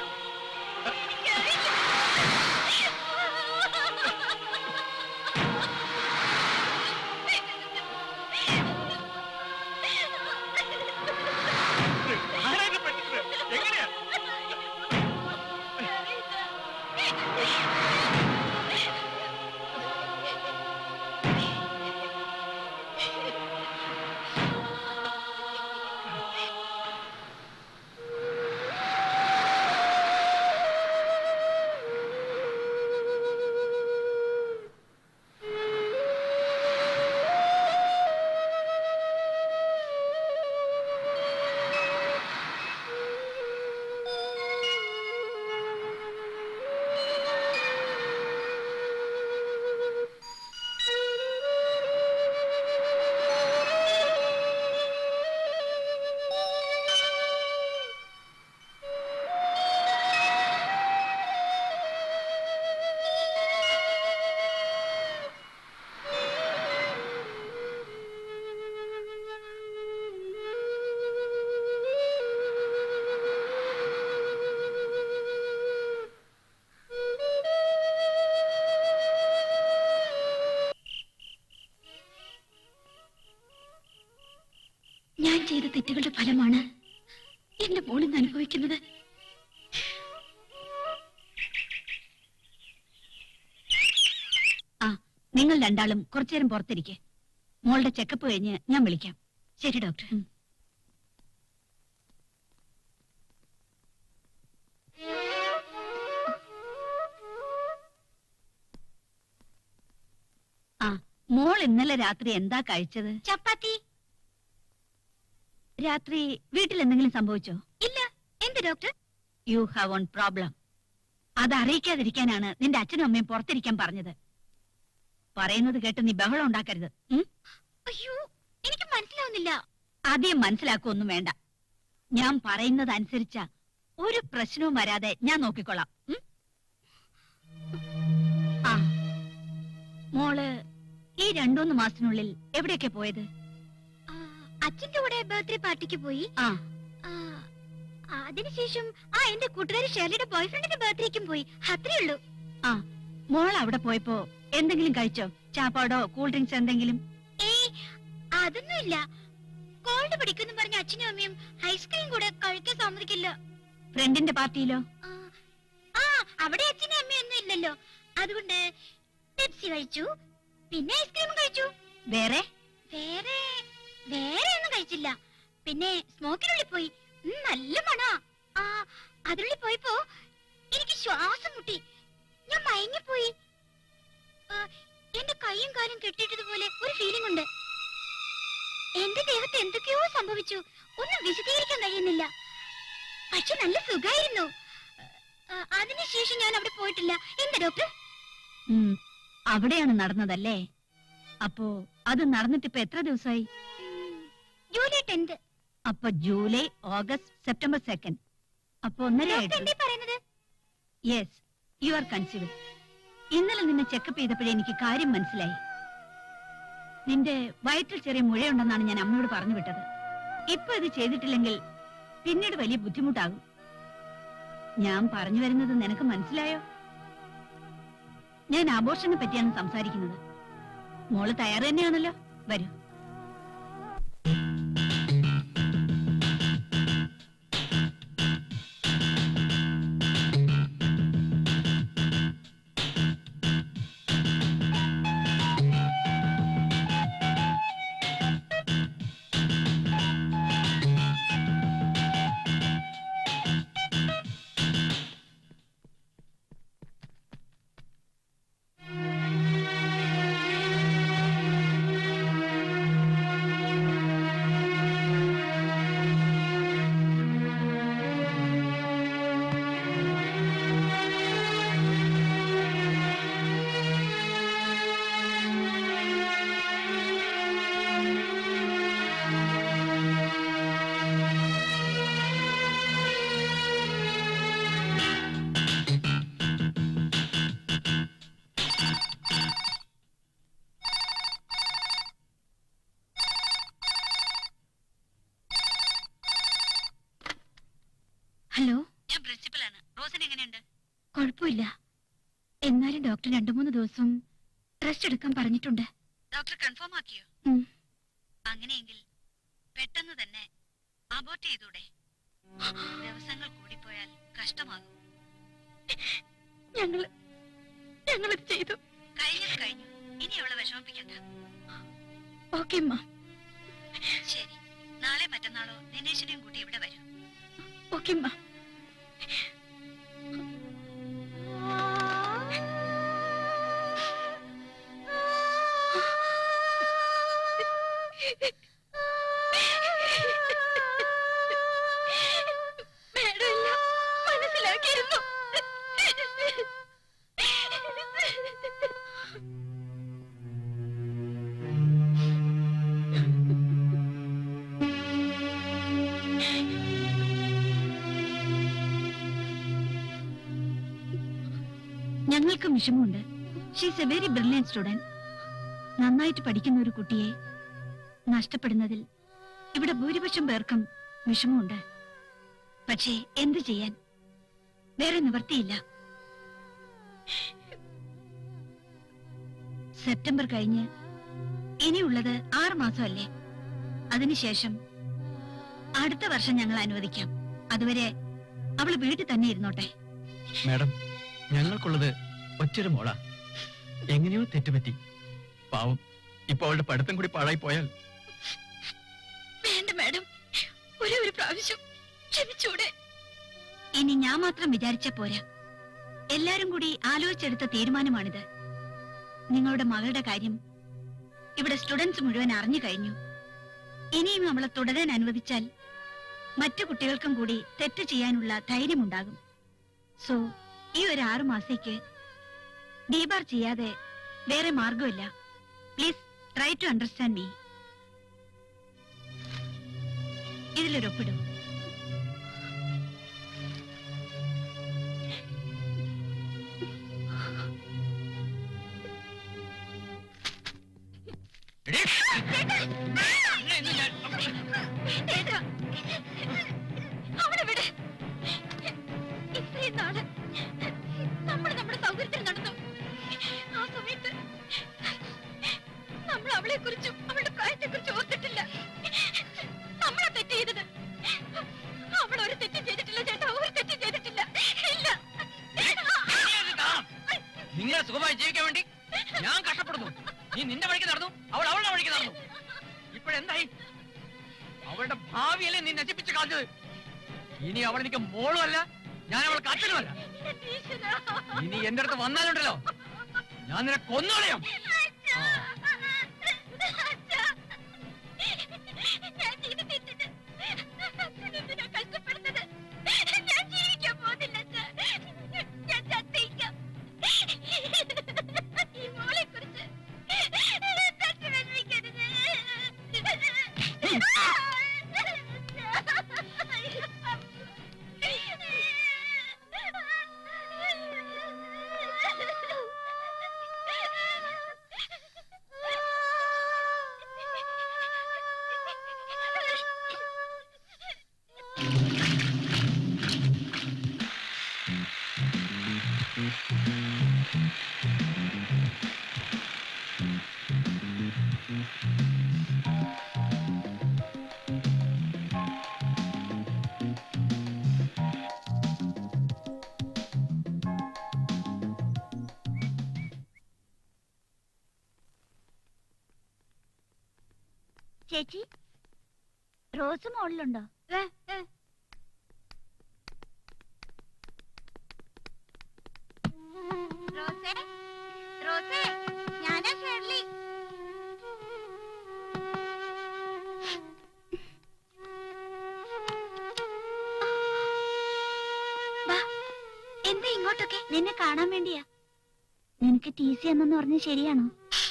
ഞാൻ ചെയ്ത തെറ്റുകളുടെ ഫലമാണ് എന്റെ മോളിന്ന് അനുഭവിക്കുന്നത്. ആ, നിങ്ങൾ രണ്ടാളും കുറച്ചേരം പുറത്തിരിക്കെ. മോളുടെ ചെക്കപ്പ് കഴിഞ്ഞ് ഞാൻ വിളിക്കാം. ശരി ഡോക്ടർ. മോൾ ഇന്നലെ രാത്രി എന്താ കഴിച്ചത്? ചപ്പാത്തി. രാത്രി വീട്ടിൽ എന്തെങ്കിലും സംഭവിച്ചോ? ഇല്ല. എന്ത് doctor? You have one problem. അത് അറിയിക്കാതിരിക്കാനാണ് നിന്റെ അച്ഛനും അമ്മയും പുറത്തിരിക്കാൻ പറഞ്ഞത്. പറയുന്നത് കേട്ട് നീ ബഹളം ഉണ്ടാക്കരുത്. അയ്യോ, എനിക്ക് മനസ്സിലാവുന്നില്ല. ആദ്യം മനസ്സിലാക്കൊന്നും വേണ്ട. ഞാൻ പറയുന്നത് അനുസരിച്ച ഒരു പ്രശ്നവും വരാതെ ഞാൻ നോക്കിക്കൊള്ളാം. ആ, മോള് ഈ 2-3 മാസത്തിനുള്ളിൽ എവിടെയൊക്കെ പോയത്? അച്ഛന്റെ കൂടെ ബർത്ത്ഡേ പാർട്ടിക്ക് പോയി. ആ, അതിനുശേഷം എന്റെ കൂട്ടുകാരി ഷെർലിയുടെ ബോയ്ഫ്രണ്ടിന്റെ ബർത്ത്ഡേക്കും പോയി. അത്രേ ഉള്ളൂ. ആ, മോൾ അവിടെ പോയപ്പോ എന്തെങ്കിലും കഴിച്ചോ? ചാപ്പാടോ കൂൾ ഡ്രിങ്ക്സ് എന്തെങ്കിലും? അതൊന്നുമില്ല. കോൾഡ് പിടിക്കുന്നു പറഞ്ഞ അച്ഛനും അമ്മയും ഐസ്ക്രീം കൂടെ കഴിക്കാൻ സമ്മതിക്കില്ല. ഫ്രണ്ടിന്റെ പാർട്ടിയിലോ? അവിടെ അച്ഛനും അമ്മയൊന്നും ഇല്ലല്ലോ. അതുകൊണ്ട് പെപ്സി കഴിച്ചു, പിന്നെ ഐസ്ക്രീമും കഴിച്ചു. വേറെ വേറെ വേറെ ഒന്നും കഴിച്ചില്ല. പിന്നെ സ്മോക്കിനുള്ളിൽ പോയി. നല്ല മണാ. അതിനുള്ളിൽ പോയപ്പോ എനിക്ക് ശ്വാസം മുട്ടി. ഞാൻ മയങ്ങിപ്പോയി. എന്റെ കൈയും കാലും കെട്ടിയിട്ടതുപോലെ ഒരു ഫീലിംഗ് ഉണ്ട്. എന്റെ ദേഹത്ത് എന്തൊക്കെയോ സംഭവിച്ചു. ഒന്നും വിശദീകരിക്കാൻ കഴിയുന്നില്ല. പക്ഷെ നല്ല സുഖായിരുന്നു. അതിനുശേഷം ഞാൻ അവിടെ പോയിട്ടില്ല. എന്താ ഡോക്ടർ? അവിടെയാണ് നടന്നതല്ലേ? അപ്പോ അത് നടന്നിട്ടിപ്പോ എത്ര ദിവസമായി? July 10th. അപ്പൊ ജൂലൈ, ഓഗസ്റ്റ്, സെപ്റ്റംബർ 2nd. അപ്പൊ 1.5 പറയുന്നത്. Yes, you are conceived. ഇന്നലെ നിന്നെ ചെക്കപ്പ് ചെയ്തപ്പോഴേ എനിക്ക് കാര്യം മനസ്സിലായി. നിന്റെ വയറ്റിൽ ചെറിയ മുഴയുണ്ടെന്നാണ് ഞാൻ അമ്മയോട് പറഞ്ഞു വിട്ടത്. ഇപ്പൊ ഇത് ചെയ്തിട്ടില്ലെങ്കിൽ പിന്നീട് വലിയ ബുദ്ധിമുട്ടാകും. ഞാൻ പറഞ്ഞു വരുന്നത് നിനക്ക് മനസ്സിലായോ? ഞാൻ അബോർഷനെ പറ്റിയാണ് സംസാരിക്കുന്നത്. മോള് തയ്യാറ് തന്നെയാണല്ലോ? വരൂ. ഹലോ, ഞാൻ പ്രിൻസിപ്പലാണ്. റോസൻ എങ്ങനെയുണ്ട്? കുഴപ്പമില്ല. എന്നാലും ഡോക്ടർ 2-3 ദിവസം റെസ്റ്റ് എടുക്കാൻ പറഞ്ഞിട്ടുണ്ട്. ഡോക്ടർ കൺഫേം ആക്കിയോ? അങ്ങനെയെങ്കിൽ പെട്ടെന്ന് തന്നെ അബോർട്ട് ചെയ്തൂടെ? ദിവസങ്ങൾ കൂടിപ്പോയാൽ കഷ്ടമാകും. ഞങ്ങളിത് ചെയ്തു. കഴിഞ്ഞു. ഇനി അവളെ വിഷമിപ്പിക്കണ്ട. ഓക്കെ അമ്മ. ശരി, നാളെ മറ്റന്നാളോ ദിനേശിനെയും കൂട്ടി ഇവിടെ വരും. ഓക്കെ അമ്മ. മനസ്സിലാക്കിയിരുന്നു. ഞങ്ങൾക്കും വിഷമമുണ്ട്. She's a very brilliant student. നന്നായിട്ട് പഠിക്കുന്ന ഒരു കുട്ടിയെ നഷ്ടപ്പെടുന്നതിൽ ഇവിടെ ഭൂരിപക്ഷം പേർക്കും വിഷമമുണ്ട്. പക്ഷേ എന്തു ചെയ്യാൻ? വേറെ നിവർത്തിയില്ല. സെപ്റ്റംബർ കഴിഞ്ഞ് ഇനിയുള്ളത് 6 മാസമല്ലേ? അതിനുശേഷം അടുത്ത വർഷം ഞങ്ങൾ അനുവദിക്കാം. അതുവരെ അവള് വീട്ടിൽ തന്നെ ഇരുന്നോട്ടെ. മാഡം, ഞങ്ങൾക്കുള്ളത് ഒറ്റൊരു മോളാ. എങ്ങനെയോ തെറ്റുപറ്റി. പാവം, ഇപ്പൊ അവളുടെ പഠിത്തം കൂടി പാഴായി പോയാൽ. വേണ്ട മാഡം, ഒരു പ്രാവശ്യം ക്ഷമിച്ചൂടെ? ഇനി ഞാൻ മാത്രം വിചാരിച്ച പോരാ. എല്ലാരും കൂടി ആലോചിച്ചെടുത്ത തീരുമാനമാണിത്. നിങ്ങളുടെ മകളുടെ കാര്യം ഇവിടെ സ്റ്റുഡൻസ് മുഴുവൻ അറിഞ്ഞു കഴിഞ്ഞു. ഇനിയും അവളെ തുടരാൻ അനുവദിച്ചാൽ മറ്റു കുട്ടികൾക്കും കൂടി തെറ്റ് ചെയ്യാനുള്ള ധൈര്യമുണ്ടാകും. സോ ഈ ഒരു 6 മാസേക്ക് ഡീബാർ ചെയ്യാതെ വേറെ മാർഗമില്ല. Please try to understand me. ഇതിലൊരു ഒപ്പിടും. ഇത്രയും നാള് നമ്മുടെ സൗകര്യത്തിൽ നടന്നു. ആ സമയത്ത് നമ്മൾ അവളെ കുറിച്ചും അവളുടെ പ്രായത്തെ കുറിച്ചും ഓർത്തിട്ടില്ല. നമ്മളെ തെറ്റ് ചെയ്തത്. അവൾ ഒരു തെറ്റും ചെയ്തിട്ടില്ല ചേട്ടാ, ഒരു തെറ്റും ചെയ്തിട്ടില്ല. ഇല്ല, നിങ്ങളെ സുഖമായി ജീവിക്കാൻ വേണ്ടി ഞാൻ കഷ്ടപ്പെടുന്നു. നീ നിന്റെ വഴിക്ക് നടന്നു, അവൾ അവളുടെ വഴിക്ക് നടന്നു. ഇപ്പോഴെന്തായി? അവളുടെ ഭാവിയല്ലേ നീ നശിപ്പിച്ച് കളഞ്ഞത്. ഇനി അവൾ എനിക്ക് മോളും അല്ല, ഞാൻ അവൾക്ക് അച്ഛനുമല്ല. ഇനി എന്റെ അടുത്ത് വന്നാലുണ്ടല്ലോ, ഞാൻ നിന്നെ കൊന്നുകളയും. ചേച്ചി, റോസ് മോളിലുണ്ടോ? റോസേ, റോസേ, ഞാനാ ഷേർലി. എന്താ ഇങ്ങോട്ടൊക്കെ? നിന്നെ കാണാൻ വേണ്ടിയാ. നിനക്ക് TC എന്നു പറഞ്ഞ ശരിയാണോ?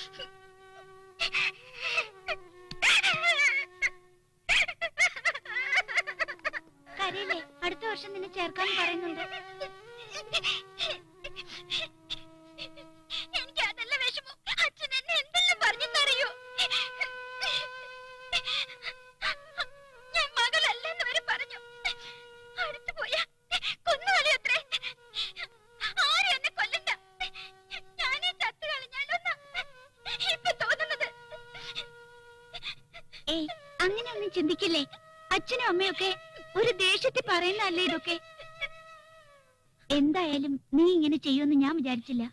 അടുത്ത വർഷം നിന്നെ ചേർക്കാൻ പറയുന്നുണ്ട്. എനിക്ക് അതല്ല വിഷമം. അച്ഛൻ എന്നെ എന്തെല്ലാം പറഞ്ഞെന്നറിയോ? ഞാൻ മകളല്ലെന്ന് വരെ പറഞ്ഞു. അടുത്തു പോയാ കൊന്നുകളയത്രേ. ആരും എന്നെ കൊല്ലണ്ട. ഞാനേ ചത്തു കളഞ്ഞാലോന്നാ ഇപ്പൊ തോന്നുന്നത്. ഏയ്, അങ്ങനെയൊന്നും ചിന്തിക്കില്ലേ. അച്ഛനും അമ്മയൊക്കെ ഒരു ദേഷ്യത്തിൽ പറയുന്നല്ലേ ഇതൊക്കെ. എന്തായാലും നീ ഇങ്ങനെ ചെയ്യുമെന്ന് ഞാൻ വിചാരിച്ചില്ല.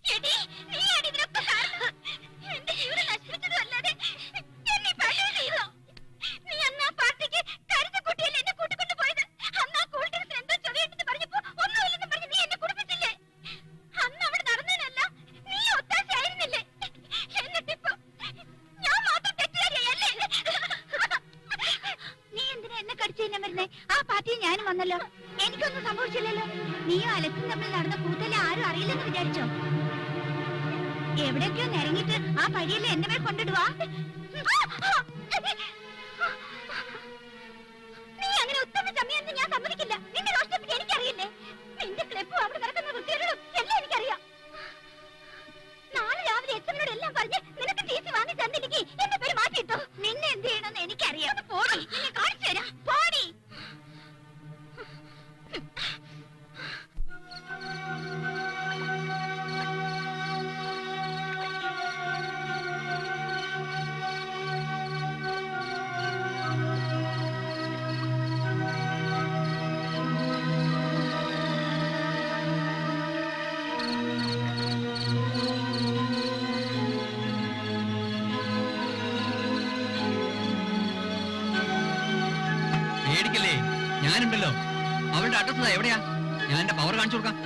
ആ പാർട്ടിയിൽ ഞാനും വന്നല്ലോ. എനിക്കൊന്നും സംഭവിച്ചില്ലല്ലോ. നീയും അലക്സും തമ്മിൽ നടന്ന കൂത്തലെ ആരും അറിയില്ലെന്ന് വിചാരിച്ചോ? എവിടെയൊക്കെയോ നിരങ്ങിട്ട് ആ പടിയല്ലേ എന്നെ മേൽ കൊണ്ടിടുവാ. നീ അങ്ങനെ ഉത്തമ ചമയെന്ന് ഞാൻ സമ്മതിക്കില്ല. നിന്റെ ദോഷത്തെപ്പറ്റി എനിക്കറിയില്ലേ? നിന്റെ ക്ലബും അവിടെ നടക്കുന്ന വൃത്തിയോടും എല്ലാം എനിക്കറിയാം. നാളെ രാവിലെ എച്ചമ്മനോട് എല്ലാം പറഞ്ഞ് നിനക്ക് TC വാങ്ങി തന്നില്ലെങ്കിൽ എന്റെ പേര് മാറ്റിയിട്ടോ. നിന്നെ എന്ത് ചെയ്യണമെന്ന് എനിക്കറിയാം. പോടി, നിന്നെ കാണിച്ചു തരാം. പോടി. പേടിക്കല്ലേ, ഞാനുണ്ടല്ലോ. അവളുടെ അഡ്രസ് എവിടെയാ? ഞാൻ എന്റെ പവർ കാണിച്ചു കൊടുക്കാം.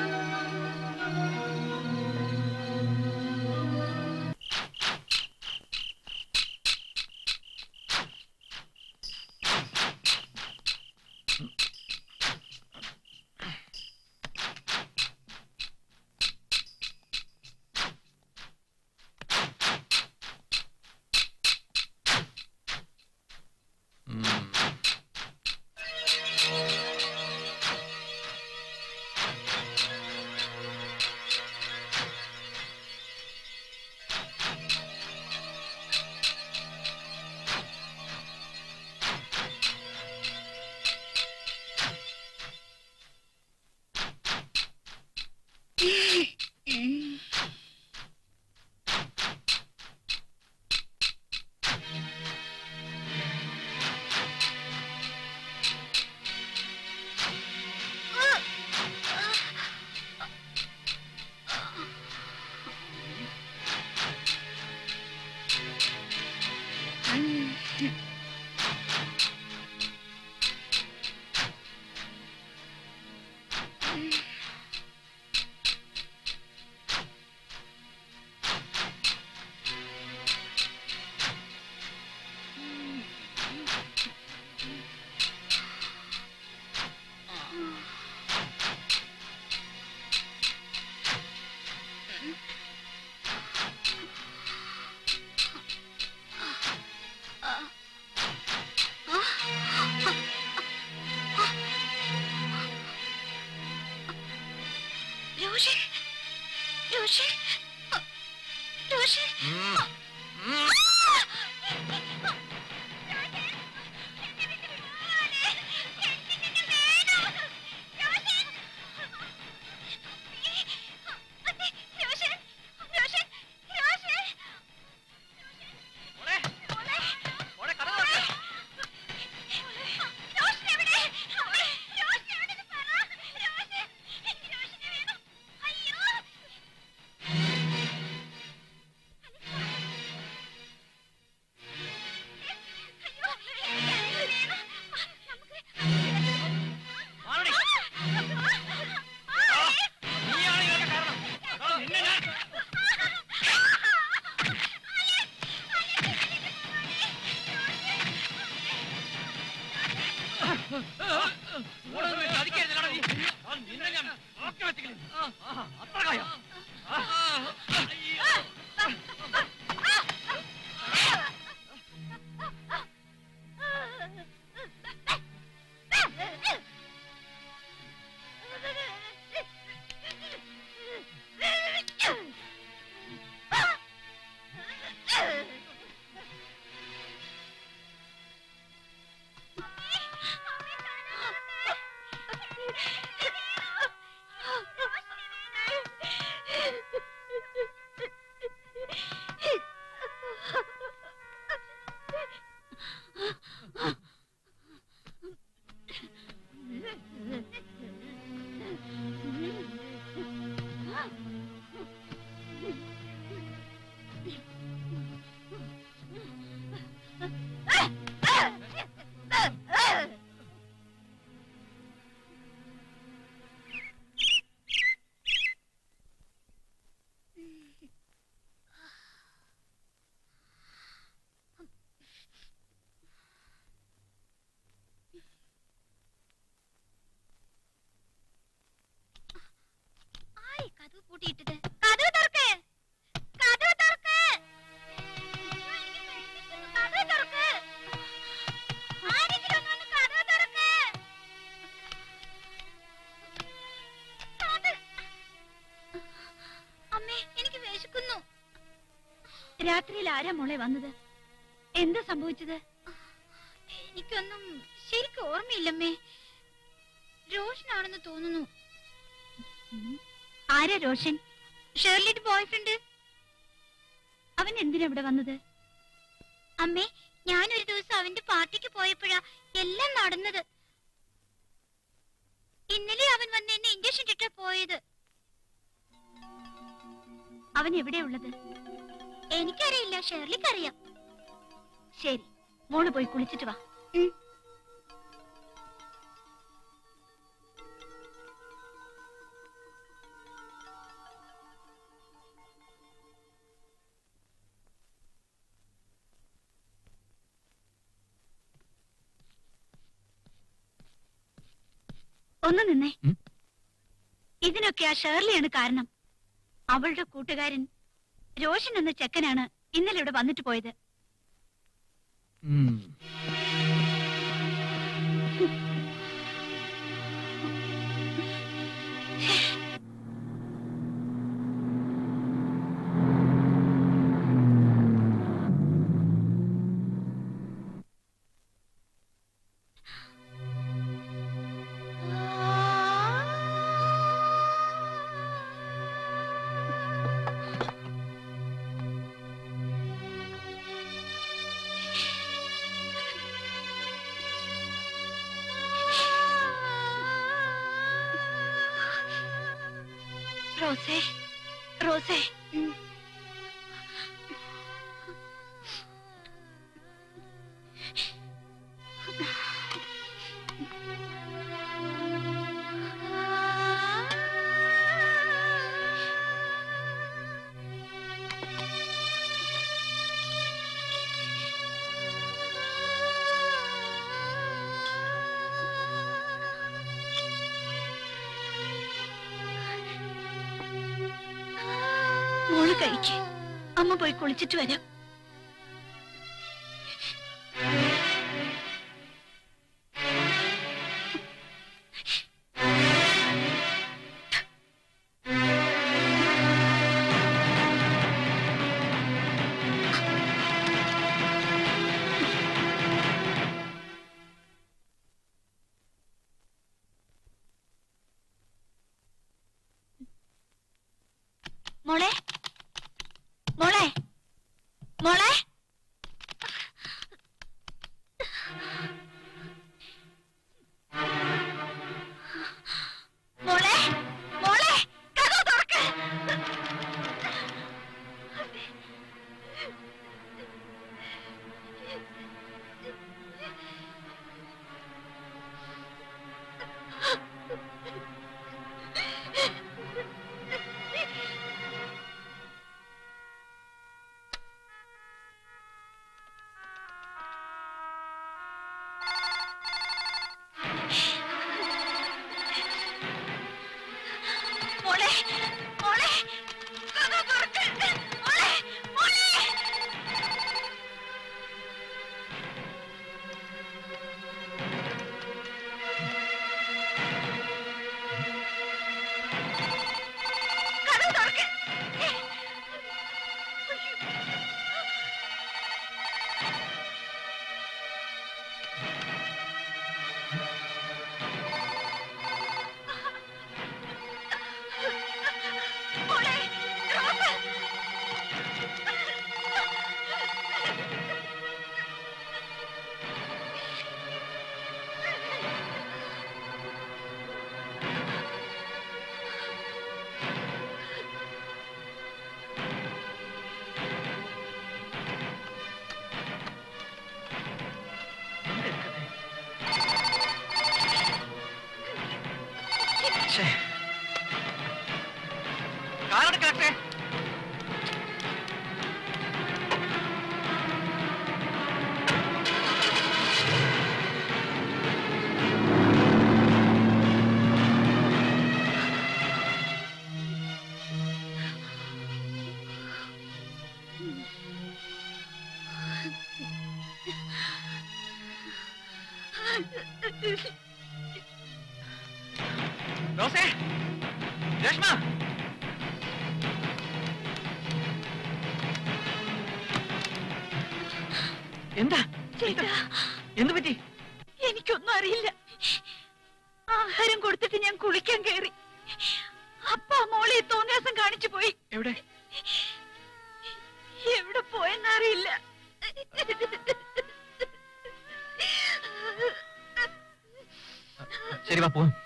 റോഷൻ റോഷൻ പൂട്ടിയിട്ടത് കതവ് തുറക്ക് കതവ് തുറക്ക് കതവ് തുറക്ക് ആരെങ്കിലും ഒന്ന് കതവ് തുറക്ക് അമ്മേ എനിക്ക് വിശക്കുന്നു രാത്രിയിൽ ആരാ മോളെ വന്നത് എന്താ സംഭവിച്ചത് എനിക്കൊന്നും ശരിക്കും ഓർമ്മയില്ലമ്മേ റോഷനാണെന്ന് തോന്നുന്നു ആരാ റോഷൻ ഷേർലിയുടെ ബോയ്ഫ്രണ്ട് അവൻ എന്തിനാ ഇവിടെ വന്നത് അമ്മേ ഞാനൊരു ദിവസം അവന്റെ പാർട്ടിക്ക് പോയപ്പോഴാ എല്ലാം നടന്നത് ഇന്നലെ അവൻ വന്ന് എന്നെ ഇഞ്ചക്ഷൻ ഇട്ടാ പോയത് അവൻ എവിടെയുള്ളത് എനിക്കറിയില്ല ഷേർലിക്കറിയാം ശരി മോള് പോയി കുളിച്ചിട്ട് വാ ഒന്ന് നിന്നേ ഇതിനൊക്കെ ആ ഷേർലിയാണ് കാരണം അവളുടെ കൂട്ടുകാരൻ രോഷൻ എന്ന ചെക്കനാണ് ഇന്നലെ ഇവിടെ വന്നിട്ട് പോയത് റോസേ റോസേ മോള് കഴിക്ക് അമ്മ പോയി കുളിച്ചിട്ട് വരാം റോസേ, രേഷ്മ, എന്താ എന്ത് പറ്റി? എനിക്കൊന്നും അറിയില്ല. ആഹാരം കൊടുത്തിട്ട് ഞാൻ കുളിക്കാൻ കയറി. അപ്പ മോളെ തോന്നിയാസം കാണിച്ചു പോയി. എവിടെ എവിടെ പോയെന്നറിയില്ല. ശരി വാ പോവാം.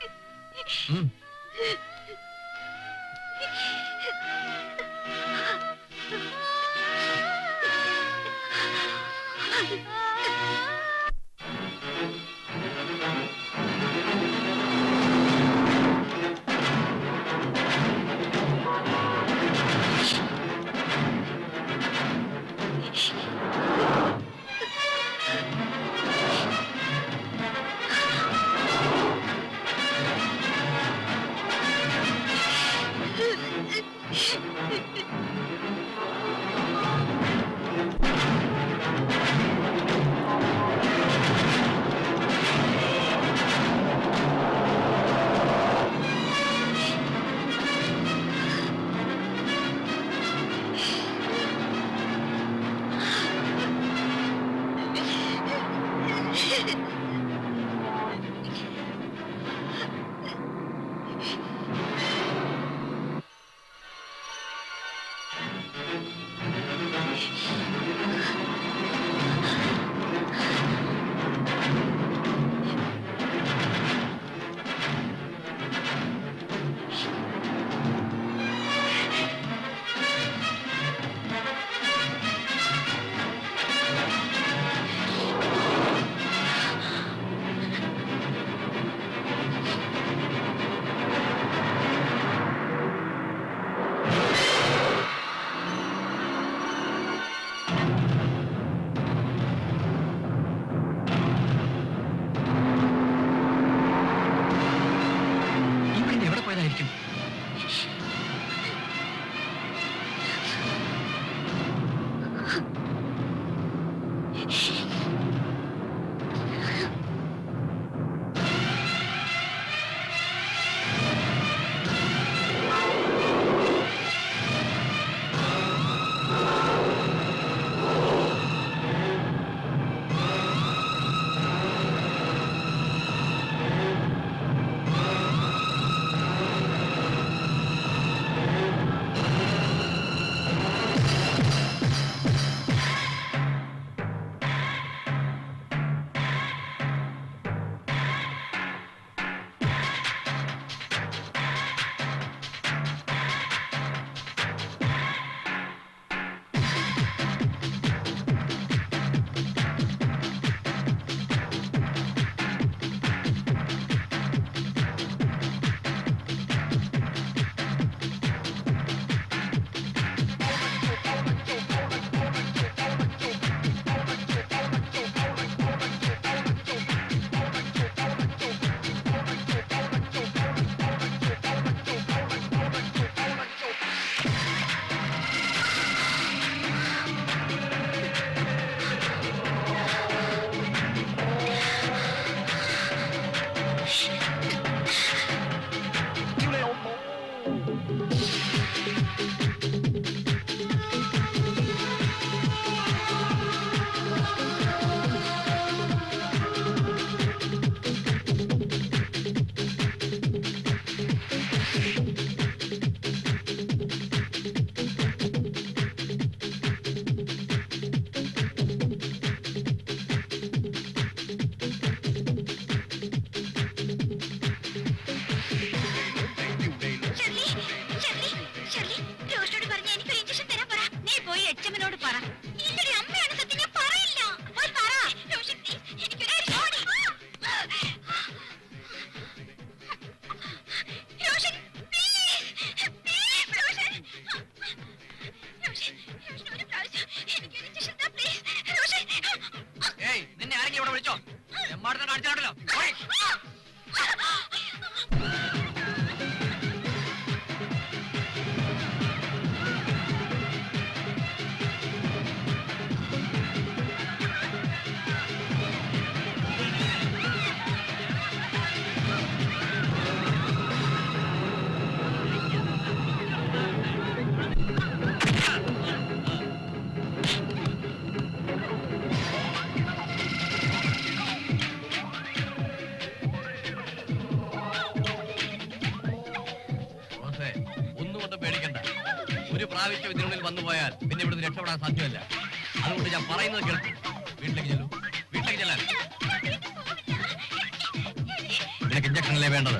പ്രാവശ്യം ഇതിനുള്ളിൽ വന്നുപോയാൽ പിന്നെ ഇവിടുന്ന് രക്ഷപ്പെടാൻ സാധ്യമല്ല. അതുകൊണ്ട് ഞാൻ പറയുന്നത് കേൾക്കും. വീട്ടിലേക്ക് ചെല്ലൂ, വീട്ടിലേക്ക് ചെല്ലാൻ. നിനക്ക് ഇഞ്ചക്ഷനല്ലേ വേണ്ടത്?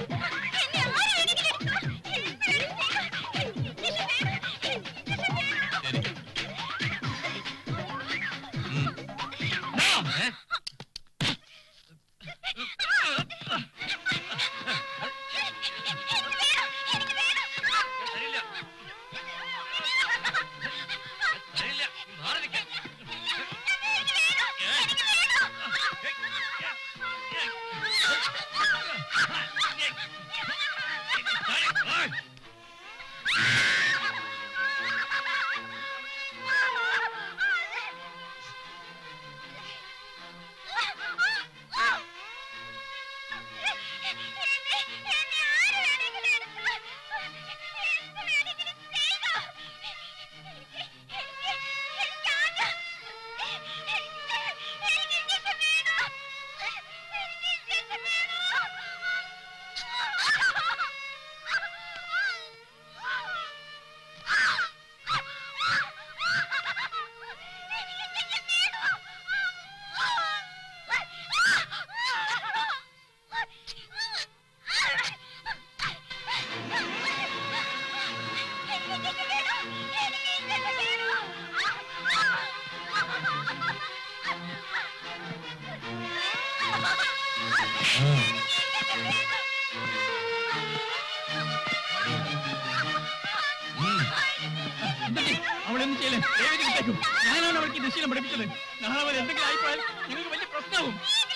അവളൊന്നും ചെയ്യലേ, ദേവിക്ക് വിട്ടേക്കും. ഞാനാണ് അവൾക്ക് ഈ ദശീലം പഠിപ്പിച്ചത്. നാളെ അവൻ എന്തെങ്കിലും ആയിപ്പോയാൽ നിങ്ങൾക്ക് വലിയ പ്രശ്നവും.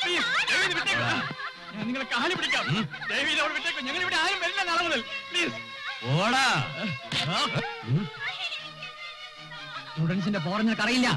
ഞാൻ നിങ്ങളെ കാല് പിടിക്കാം. ദേവിയിൽ അവൾ വിട്ടേക്കും. ഞങ്ങൾ ഇവിടെ ആരും വരില്ല നാളെ മുതൽ. പ്ലീസ്. സ്റ്റുഡൻസിന്റെ പോറ നിനക്കറിയില്ല.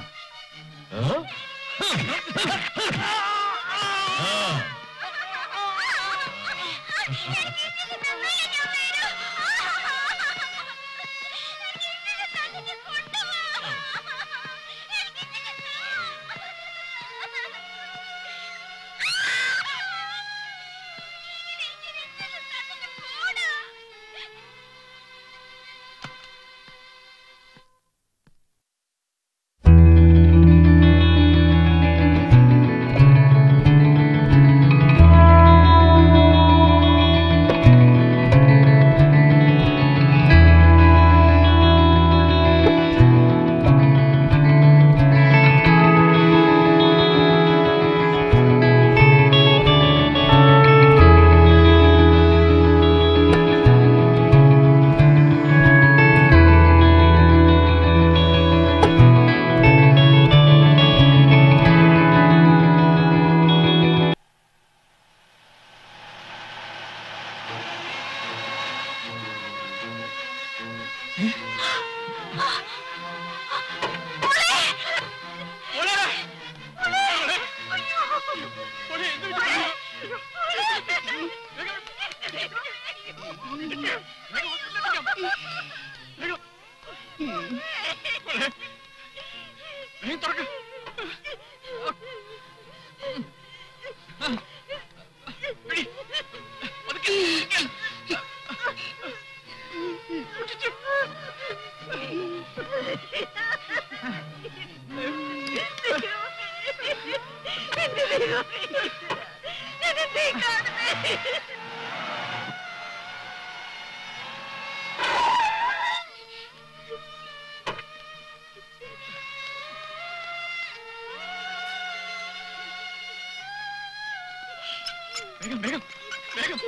വേഗം വേഗം വേഗം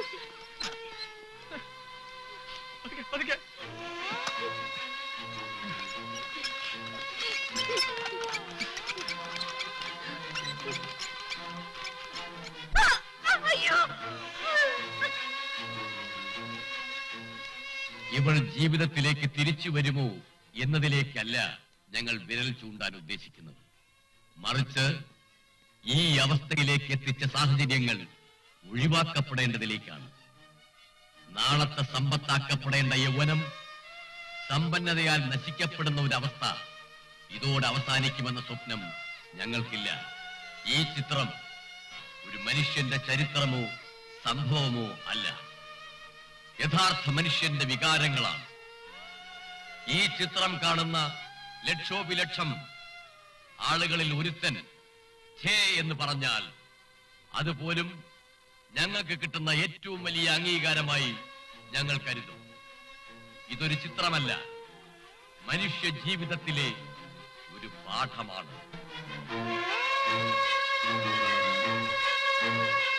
പതുക്കെ പതുക്കെ. ഇവൾ ജീവിതത്തിലേക്ക് തിരിച്ചു വരുമോ എന്നതിലേക്കല്ല ഞങ്ങൾ വിരൽ ചൂണ്ടാൻ ഉദ്ദേശിക്കുന്നത്. മറിച്ച് ഈ അവസ്ഥയിലേക്ക് എത്തിച്ച സാഹചര്യങ്ങൾ ഒഴിവാക്കപ്പെടേണ്ടതിലേക്കാണ്. നാളത്തെ സമ്പത്താക്കപ്പെടേണ്ട യൗവനം സമ്പന്നതയാൽ നശിക്കപ്പെടുന്ന ഒരവസ്ഥ ഇതോടെ അവസാനിക്കുമെന്ന സ്വപ്നം ഞങ്ങൾക്കില്ല. ഈ ചിത്രം ഒരു മനുഷ്യന്റെ ചരിത്രമോ സംഭവമോ അല്ല, യഥാർത്ഥ മനുഷ്യന്റെ വികാരങ്ങളാണ്. ഈ ചിത്രം കാണുന്ന ലക്ഷോപിലക്ഷം ആളുകളിൽ ഒരുത്തൻ ഛേ എന്ന് പറഞ്ഞാൽ അതുപോലും ഞങ്ങൾക്ക് കിട്ടുന്ന ഏറ്റവും വലിയ അംഗീകാരമായി ഞങ്ങൾ കരുതും. ഇതൊരു ചിത്രമല്ല, മനുഷ്യ ജീവിതത്തിലെ ഒരു പാഠമാണ്.